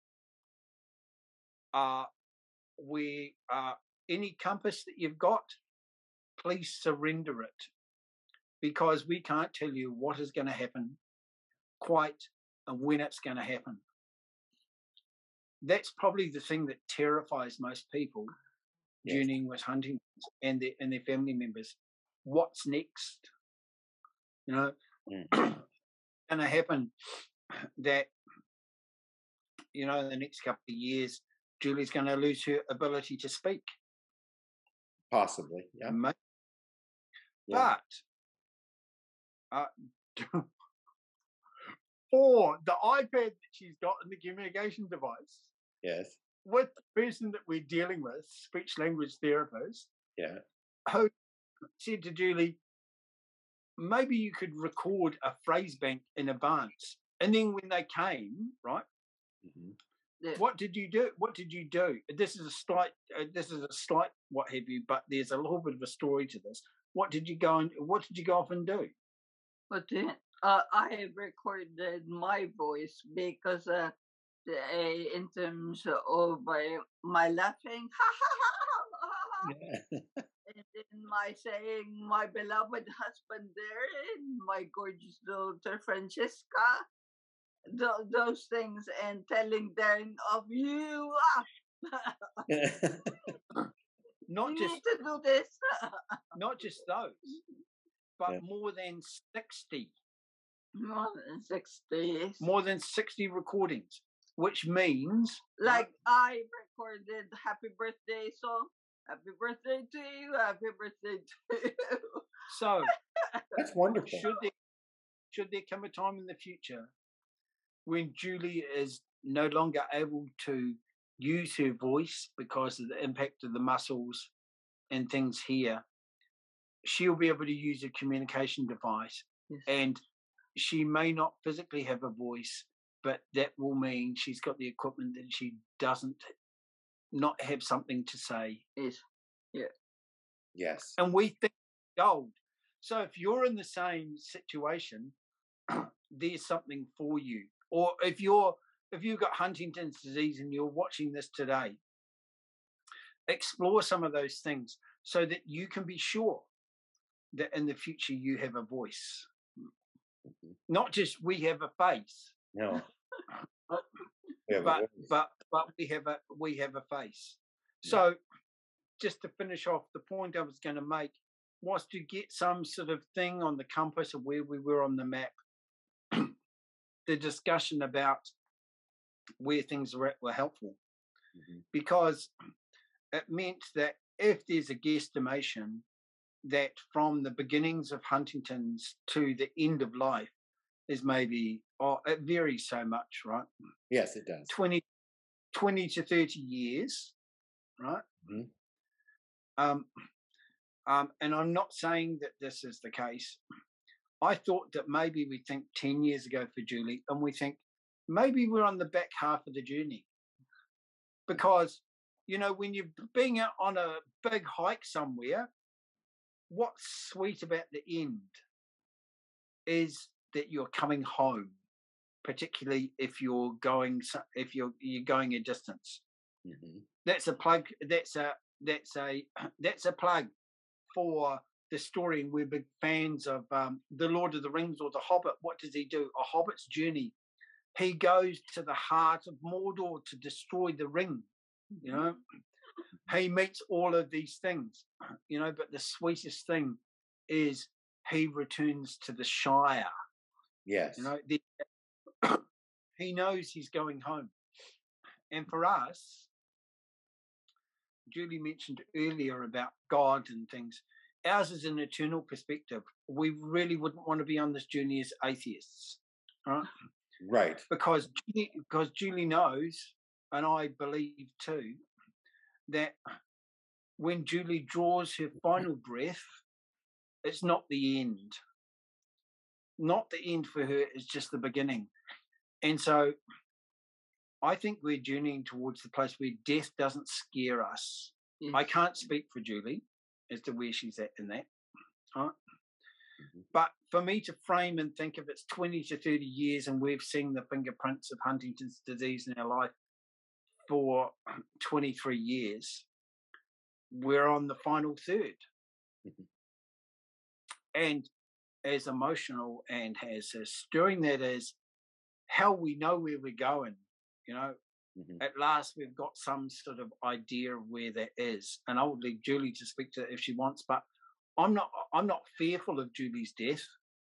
uh, we uh, any compass that you've got, please surrender it, because we can't tell you what is going to happen quite and when it's going to happen. That's probably the thing that terrifies most people, yes, journeying with Huntington's and their, and their family members. What's next? You know, mm. going to happen that, you know, in the next couple of years, Julie's going to lose her ability to speak. Possibly, yeah. Maybe. Yeah. But uh, or the iPad that she's got in the communication device. Yes. With the person that we're dealing with, speech language therapist. Yeah. Who said to Julie, maybe you could record a phrase bank in advance, and then when they came, right? Mm-hmm. Yeah. What did you do? What did you do? This is a slight. Uh, this is a slight what have you, but there's a little bit of a story to this. What did you go and what did you go off and do? What did uh, I have recorded my voice because uh, the, uh, in terms of my my laughing, yeah. And then my saying, my beloved husband Darren, my gorgeous daughter Francesca. Th- those things, and telling Darren of you. Not you just need to do this. Not just those, but Yeah. more than sixty. More than sixty. More than sixty recordings, which means like I recorded Happy Birthday song. Happy birthday to you. Happy birthday to you. So That's wonderful. should there should there come a time in the future when Julie is no longer able to use her voice because of the impact of the muscles and things here, she'll be able to use a communication device. Yes. And she may not physically have a voice, but that will mean she's got the equipment that she doesn't not have something to say. Yes. Yeah. Yes. And we think gold. So if you're in the same situation, there's something for you. Or if you're if you've got Huntington's disease and you're watching this today, explore some of those things so that you can be sure that in the future you have a voice. Mm-hmm. Not just we have a face. No. but a but, but but we have a we have a face. Yeah. So just to finish off, the point I was going to make was to get some sort of thing on the compass of where we were on the map. The discussion about where things were at were helpful, mm-hmm. because it meant that if there's a guesstimation that from the beginnings of Huntington's to the end of life is maybe, oh, it varies so much, right? Yes, it does. twenty, twenty to thirty years, right? Mm-hmm. Um, um, and I'm not saying that this is the case. I thought that maybe we think ten years ago for Julie, and we think maybe we're on the back half of the journey. Because, you know, when you're being out on a big hike somewhere, what's sweet about the end is that you're coming home, particularly if you're going if you're you're going a distance. Mm-hmm. That's a plug. That's a that's a that's a plug for the story, and we're big fans of um, the Lord of the Rings or the Hobbit. What does he do? A Hobbit's journey. He goes to the heart of Mordor to destroy the ring. You know, he meets all of these things. You know, but the sweetest thing is he returns to the Shire. Yes. You know, the, he knows he's going home. And for us, Julie mentioned earlier about God and things. Ours is an eternal perspective. We really wouldn't want to be on this journey as atheists, right? Right. Because because Julie knows, and I believe too, that when Julie draws her final breath, it's not the end. Not the end for her, it's just the beginning. And so I think we're journeying towards the place where death doesn't scare us. Yes. I can't speak for Julie as to where she's at in that. Right? Mm-hmm. But for me to frame and think if it's twenty to thirty years and we've seen the fingerprints of Huntington's disease in our life for twenty-three years, we're on the final third. Mm-hmm. And as emotional and as stirring that is how we know where we're going, you know, mm-hmm. At last we've got some sort of idea of where that is. And I would leave Julie to speak to it if she wants, but I'm not I'm not fearful of Julie's death.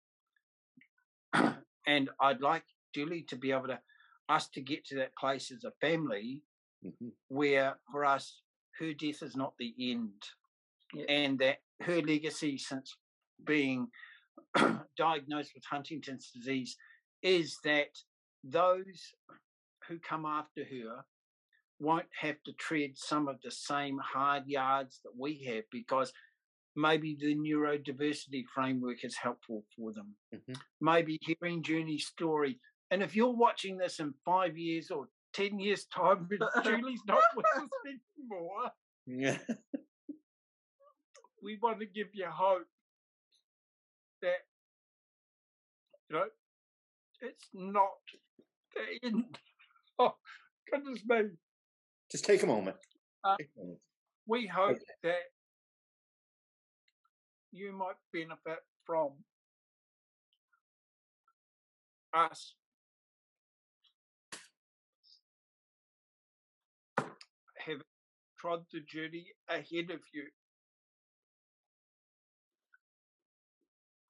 And I'd like Julie to be able to us to get to that place as a family, mm-hmm. where for us her death is not the end. Yeah. And that her legacy since being diagnosed with Huntington's disease is that those who come after her won't have to tread some of the same hard yards that we have, because maybe the neurodiversity framework is helpful for them. Mm-hmm. Maybe hearing Julie's story. And if you're watching this in five years or ten years' time, Julie's not with us anymore, yeah. We want to give you hope that, you know, it's not the end. Oh, goodness me. Just take a moment. Uh, take a moment. We hope okay. that you might benefit from us having trod the journey ahead of you.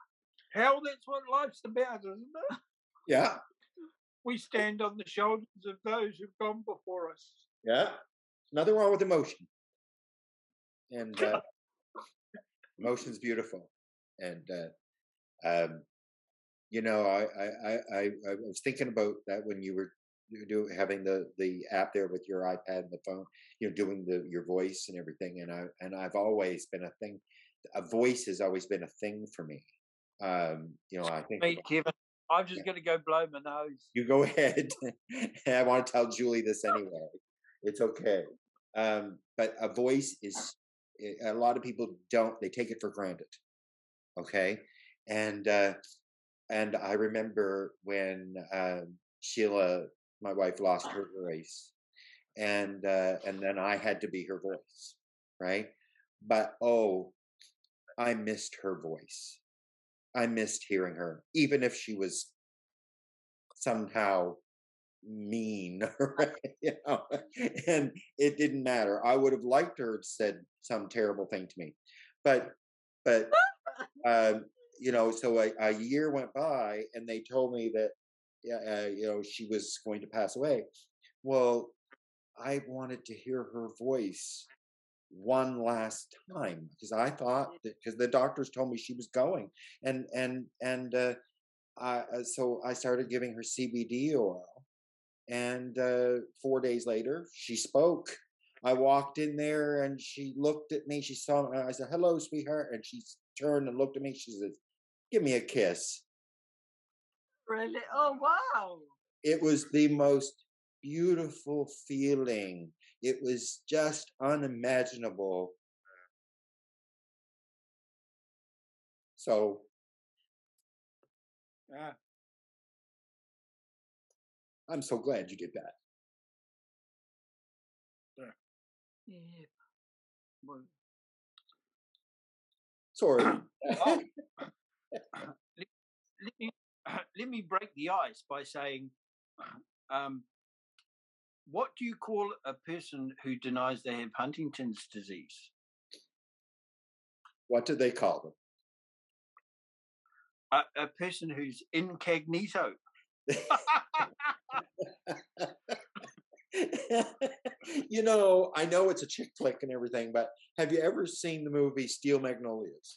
Hell, that's what life's about, isn't it? Yeah. We stand on the shoulders of those who've gone before us. Yeah. Nothing wrong with emotion. And uh, emotion's beautiful. And, uh, um, you know, I, I, I, I was thinking about that when you were do, having the, the app there with your iPad and the phone, you know, doing the your voice and everything. And I and I've always been a thing. A voice has always been a thing for me. Um, you know, I think. Mate, Kevin, I'm just Yeah. going to go blow my nose. You go ahead. I want to tell Julie this anyway. It's okay. Um, but a voice is, a lot of people don't, they take it for granted. Okay. And, uh, and I remember when um, Sheila, my wife, lost her voice, and uh, and then I had to be her voice, right? But oh, I missed her voice. I missed hearing her, even if she was somehow mean, right? You know, and it didn't matter. I would have liked her to said some terrible thing to me, but but um, you know, so a, a year went by, and they told me that uh, you know she was going to pass away. Well, I wanted to hear her voice one last time because I thought that because the doctors told me she was going, and and and uh, I, so I started giving her C B D oil. And uh, four days later, she spoke. I walked in there and she looked at me. She saw me. I said, "Hello, sweetheart." And she turned and looked at me. She said, "Give me a kiss." Really? Oh, wow. It was the most beautiful feeling. It was just unimaginable. So, Yeah. I'm so glad you did that. Yeah. Well, Sorry. Oh, let, let me let me break the ice by saying, um, what do you call a person who denies they have Huntington's disease? What do they call them? A, a person who's incognito. You know, I know it's a chick flick and everything, but have you ever seen the movie Steel Magnolias?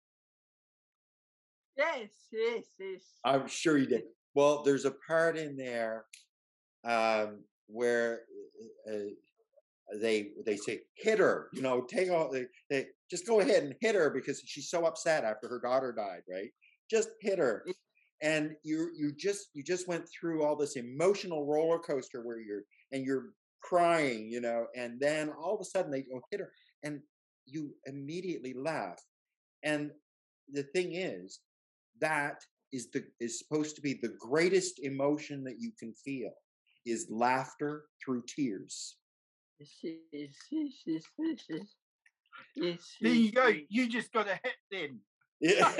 yes, yes, yes. I'm sure you did. Well, there's a part in there um, where uh, they they say hit her, you know, take all they, they just go ahead and hit her because she's so upset after her daughter died, right? Just hit her. And you you just you just went through all this emotional roller coaster where you're and you're crying, you know, and then all of a sudden they go hit her and you immediately laugh. And the thing is, that is the is supposed to be the greatest emotion that you can feel is laughter through tears. Yes, yes, yes, yes, yes, yes. Yes, There yes, you go. yes. You just got a hit then. Yeah.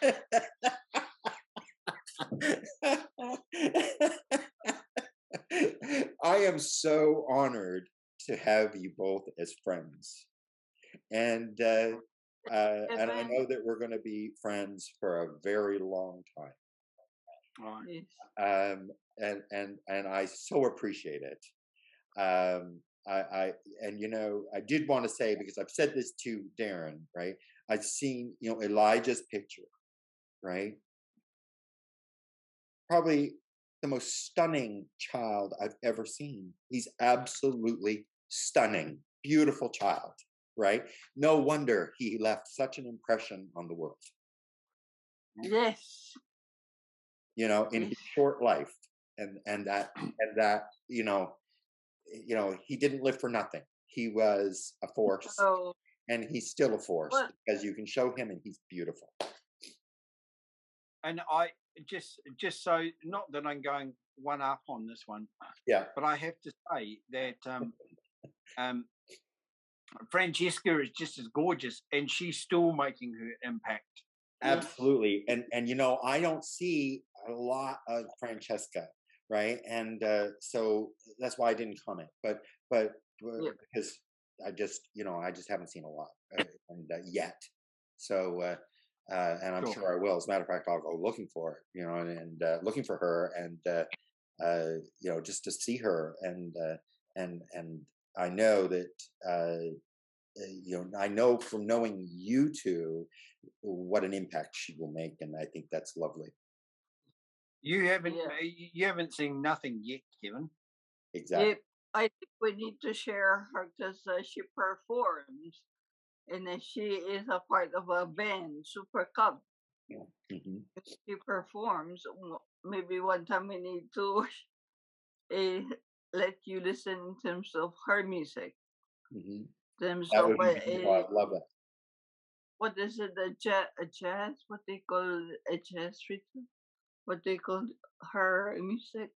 I am so honored to have you both as friends, and uh, uh, and I know that we're going to be friends for a very long time. Yes. Um, and and and I so appreciate it. Um, I, I and you know I did want to say because I've said this to Darren, right? I've seen you know Elijah's picture, right? Probably the most stunning child I've ever seen. He's absolutely stunning, beautiful child, right? No wonder he left such an impression on the world. Yes. You know, in Yes. his short life, and and that and that you know, you know, he didn't live for nothing. He was a force, Oh, and he's still a force well, because you can show him, and he's beautiful. And I just just so not that I'm going one up on this one, Yeah, but I have to say that um, um, Francesca is just as gorgeous, and she's still making her impact. yes. absolutely. And and you know, I don't see a lot of Francesca, right? And uh, so that's why I didn't comment. But but uh, Yep. because I just you know I just haven't seen a lot uh, and uh, yet. So uh, uh, and I'm Sure. sure I will. As a matter of fact, I'll go looking for it, you know, and, and uh, looking for her, and uh, uh, you know, just to see her, and uh, and and I know that uh, you know, I know from knowing you two what an impact she will make, and I think that's lovely. You haven't Yeah. you haven't seen nothing yet, Kevin. Exactly. It, I think we need to share her because uh, she performs, and then she is a part of a band, Super Cub. Mm-hmm. She performs. Maybe one time we need to uh, let you listen in terms of her music. Mm-hmm. In terms That of would be uh, beautiful. I love it. what is it? A jazz? A jazz? What they call a jazz rhythm? What they call her music?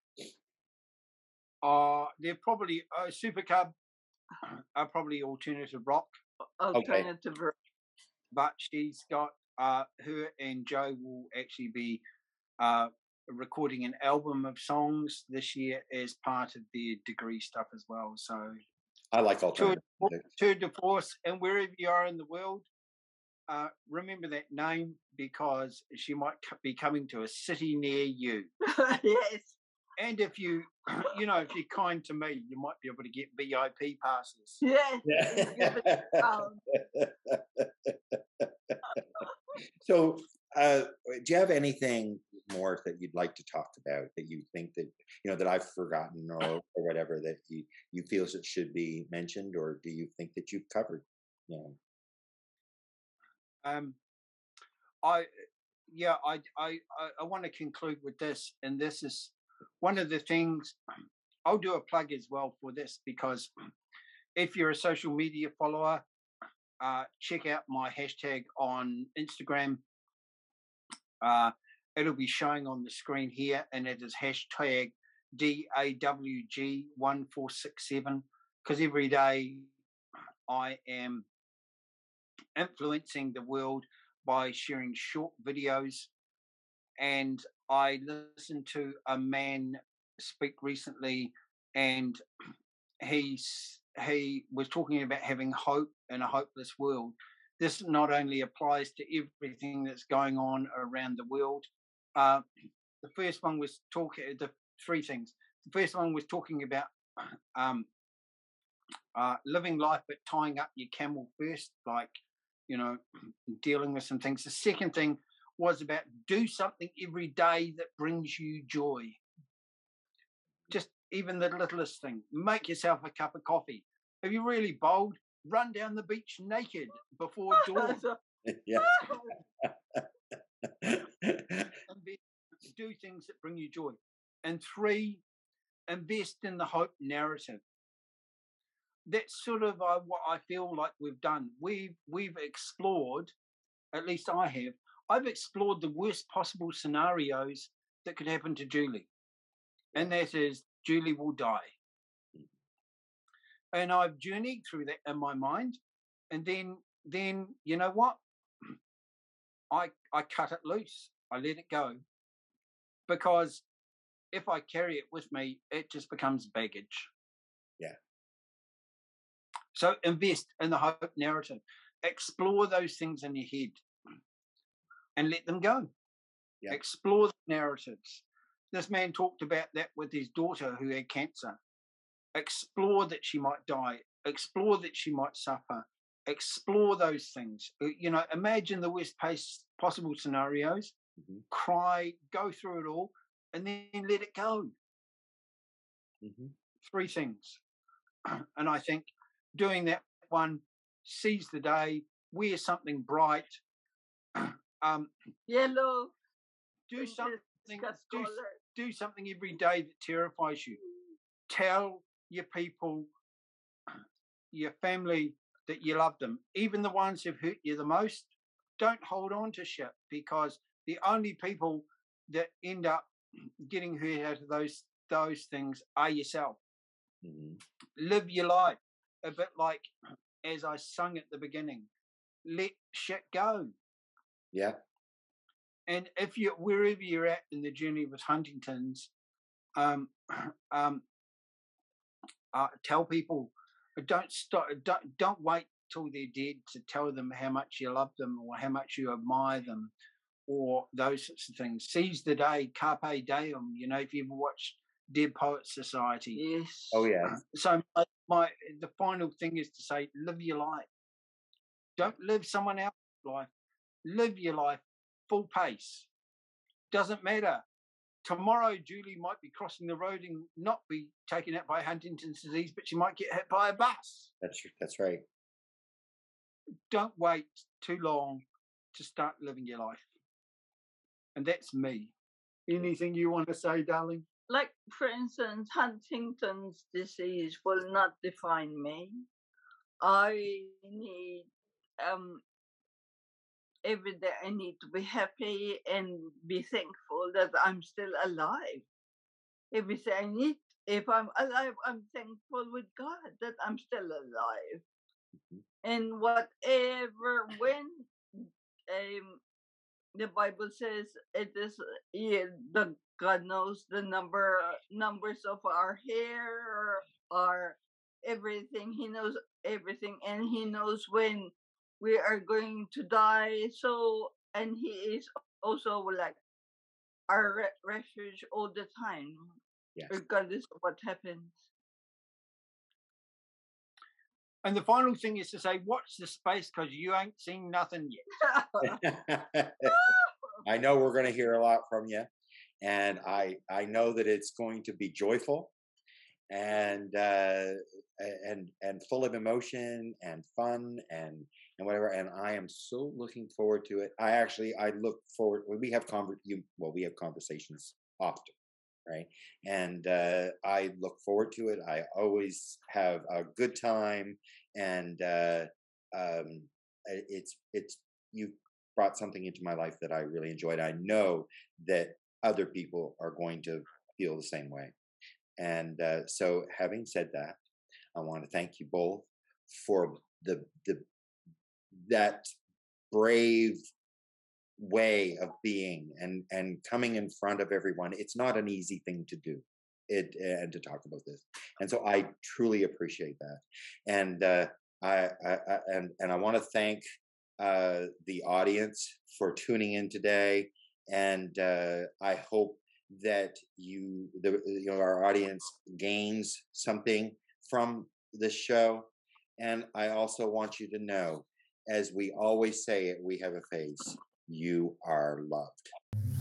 Uh they're probably uh, Super Cub are probably alternative rock, Alternative rock. but she's got uh her and Joe will actually be uh recording an album of songs this year as part of their degree stuff as well. So I like tour, alternative music. tour de force, and wherever you are in the world, uh, remember that name, because she might c- be coming to a city near you. Yes. And if you, you know, if you're kind to me, you might be able to get V I P passes. Yes. Yeah. So, uh, do you have anything more that you'd like to talk about that you think that you know that I've forgotten, or, or whatever, that you you feel that should be mentioned, or do you think that you've covered? You know. Um, I, yeah, I, I, I, I want to conclude with this, and this is one of the things. I'll do a plug as well for this, because if you're a social media follower, uh, check out my hashtag on Instagram. Uh, it'll be showing on the screen here, and it is hashtag D A W G one four six seven, because every day I am influencing the world by sharing short videos. And I listened to a man speak recently, and he's he was talking about having hope in a hopeless world. This not only applies to everything that's going on around the world. Uh, the first one was talking the three things. The first one was talking about um, uh, living life, but tying up your camel first, like, you know, dealing with some things. The second thing was about do something every day that brings you joy. Just even the littlest thing. Make yourself a cup of coffee. If you're really bold, run down the beach naked before dawn. Yeah. And be, do things that bring you joy. And three, invest in the hope narrative. That's sort of uh, what I feel like we've done. We've we've explored, at least I have. I've explored the worst possible scenarios that could happen to Julie, and that is Julie will die. And I've journeyed through that in my mind, and then then you know what? I I cut it loose. I let it go, because if I carry it with me, it just becomes baggage. Yeah. So invest in the hope narrative. Explore those things in your head and let them go. Yeah. Explore the narratives. This man talked about that with his daughter who had cancer. Explore that she might die. Explore that she might suffer. Explore those things. You know, imagine the worst possible scenarios. Mm-hmm. Cry, go through it all, and then let it go. Mm-hmm. Three things. And I think doing that one, seize the day, wear something bright. Um, Yellow. Do something. Do, do something every day that terrifies you. Tell your people, your family, that you love them, even the ones who've hurt you the most. Don't hold on to shit, because the only people that end up getting hurt out of those those things are yourself. Mm-hmm. Live your life a bit like, as I sung at the beginning, let shit go. Yeah. And if you wherever you're at in the journey with Huntington's, um, um, uh, tell people, don't stop, don't don't wait till they're dead to tell them how much you love them or how much you admire them or those sorts of things. Seize the day, carpe diem. You know, if you ever watched Dead Poets Society. Yes. Oh yeah. So my, my the final thing is to say, live your life. Don't live someone else's life. Live your life full pace. Doesn't matter. Tomorrow, Julie might be crossing the road and not be taken out by Huntington's disease, but she might get hit by a bus. That's that's right. Don't wait too long to start living your life. And that's me. Anything you want to say, darling? Like, for instance, Huntington's disease will not define me. I need, um, every day I need to be happy and be thankful that I'm still alive. Every day I need, if I'm alive, I'm thankful with God that I'm still alive. Mm-hmm. And whatever, when um, the Bible says it is, yeah, the God knows the number numbers of our hair, our everything. He knows everything, and He knows when we are going to die. So, and He is also like our re- refuge all the time, yes, regardless of what happens. And the final thing is to say, watch the space because you ain't seen nothing yet. I know we're going to hear a lot from you, and I I know that it's going to be joyful and uh, and and full of emotion and fun and and whatever. And I am so looking forward to it. I actually I look forward. We have conver- you, well, we have conversations often, right? And uh, I look forward to it. I always have a good time, and uh, um, it's it's you brought something into my life that I really enjoyed. I know that other people are going to feel the same way. And uh, so, having said that, I want to thank you both for the the that brave way of being and and coming in front of everyone. It's not an easy thing to do it and to talk about this, and so I truly appreciate that. And uh I, I, I and and I want to thank uh the audience for tuning in today, and uh I hope that you the you know our audience gains something from this show. And I also want you to know, as we always say at We Have a Face, you are loved.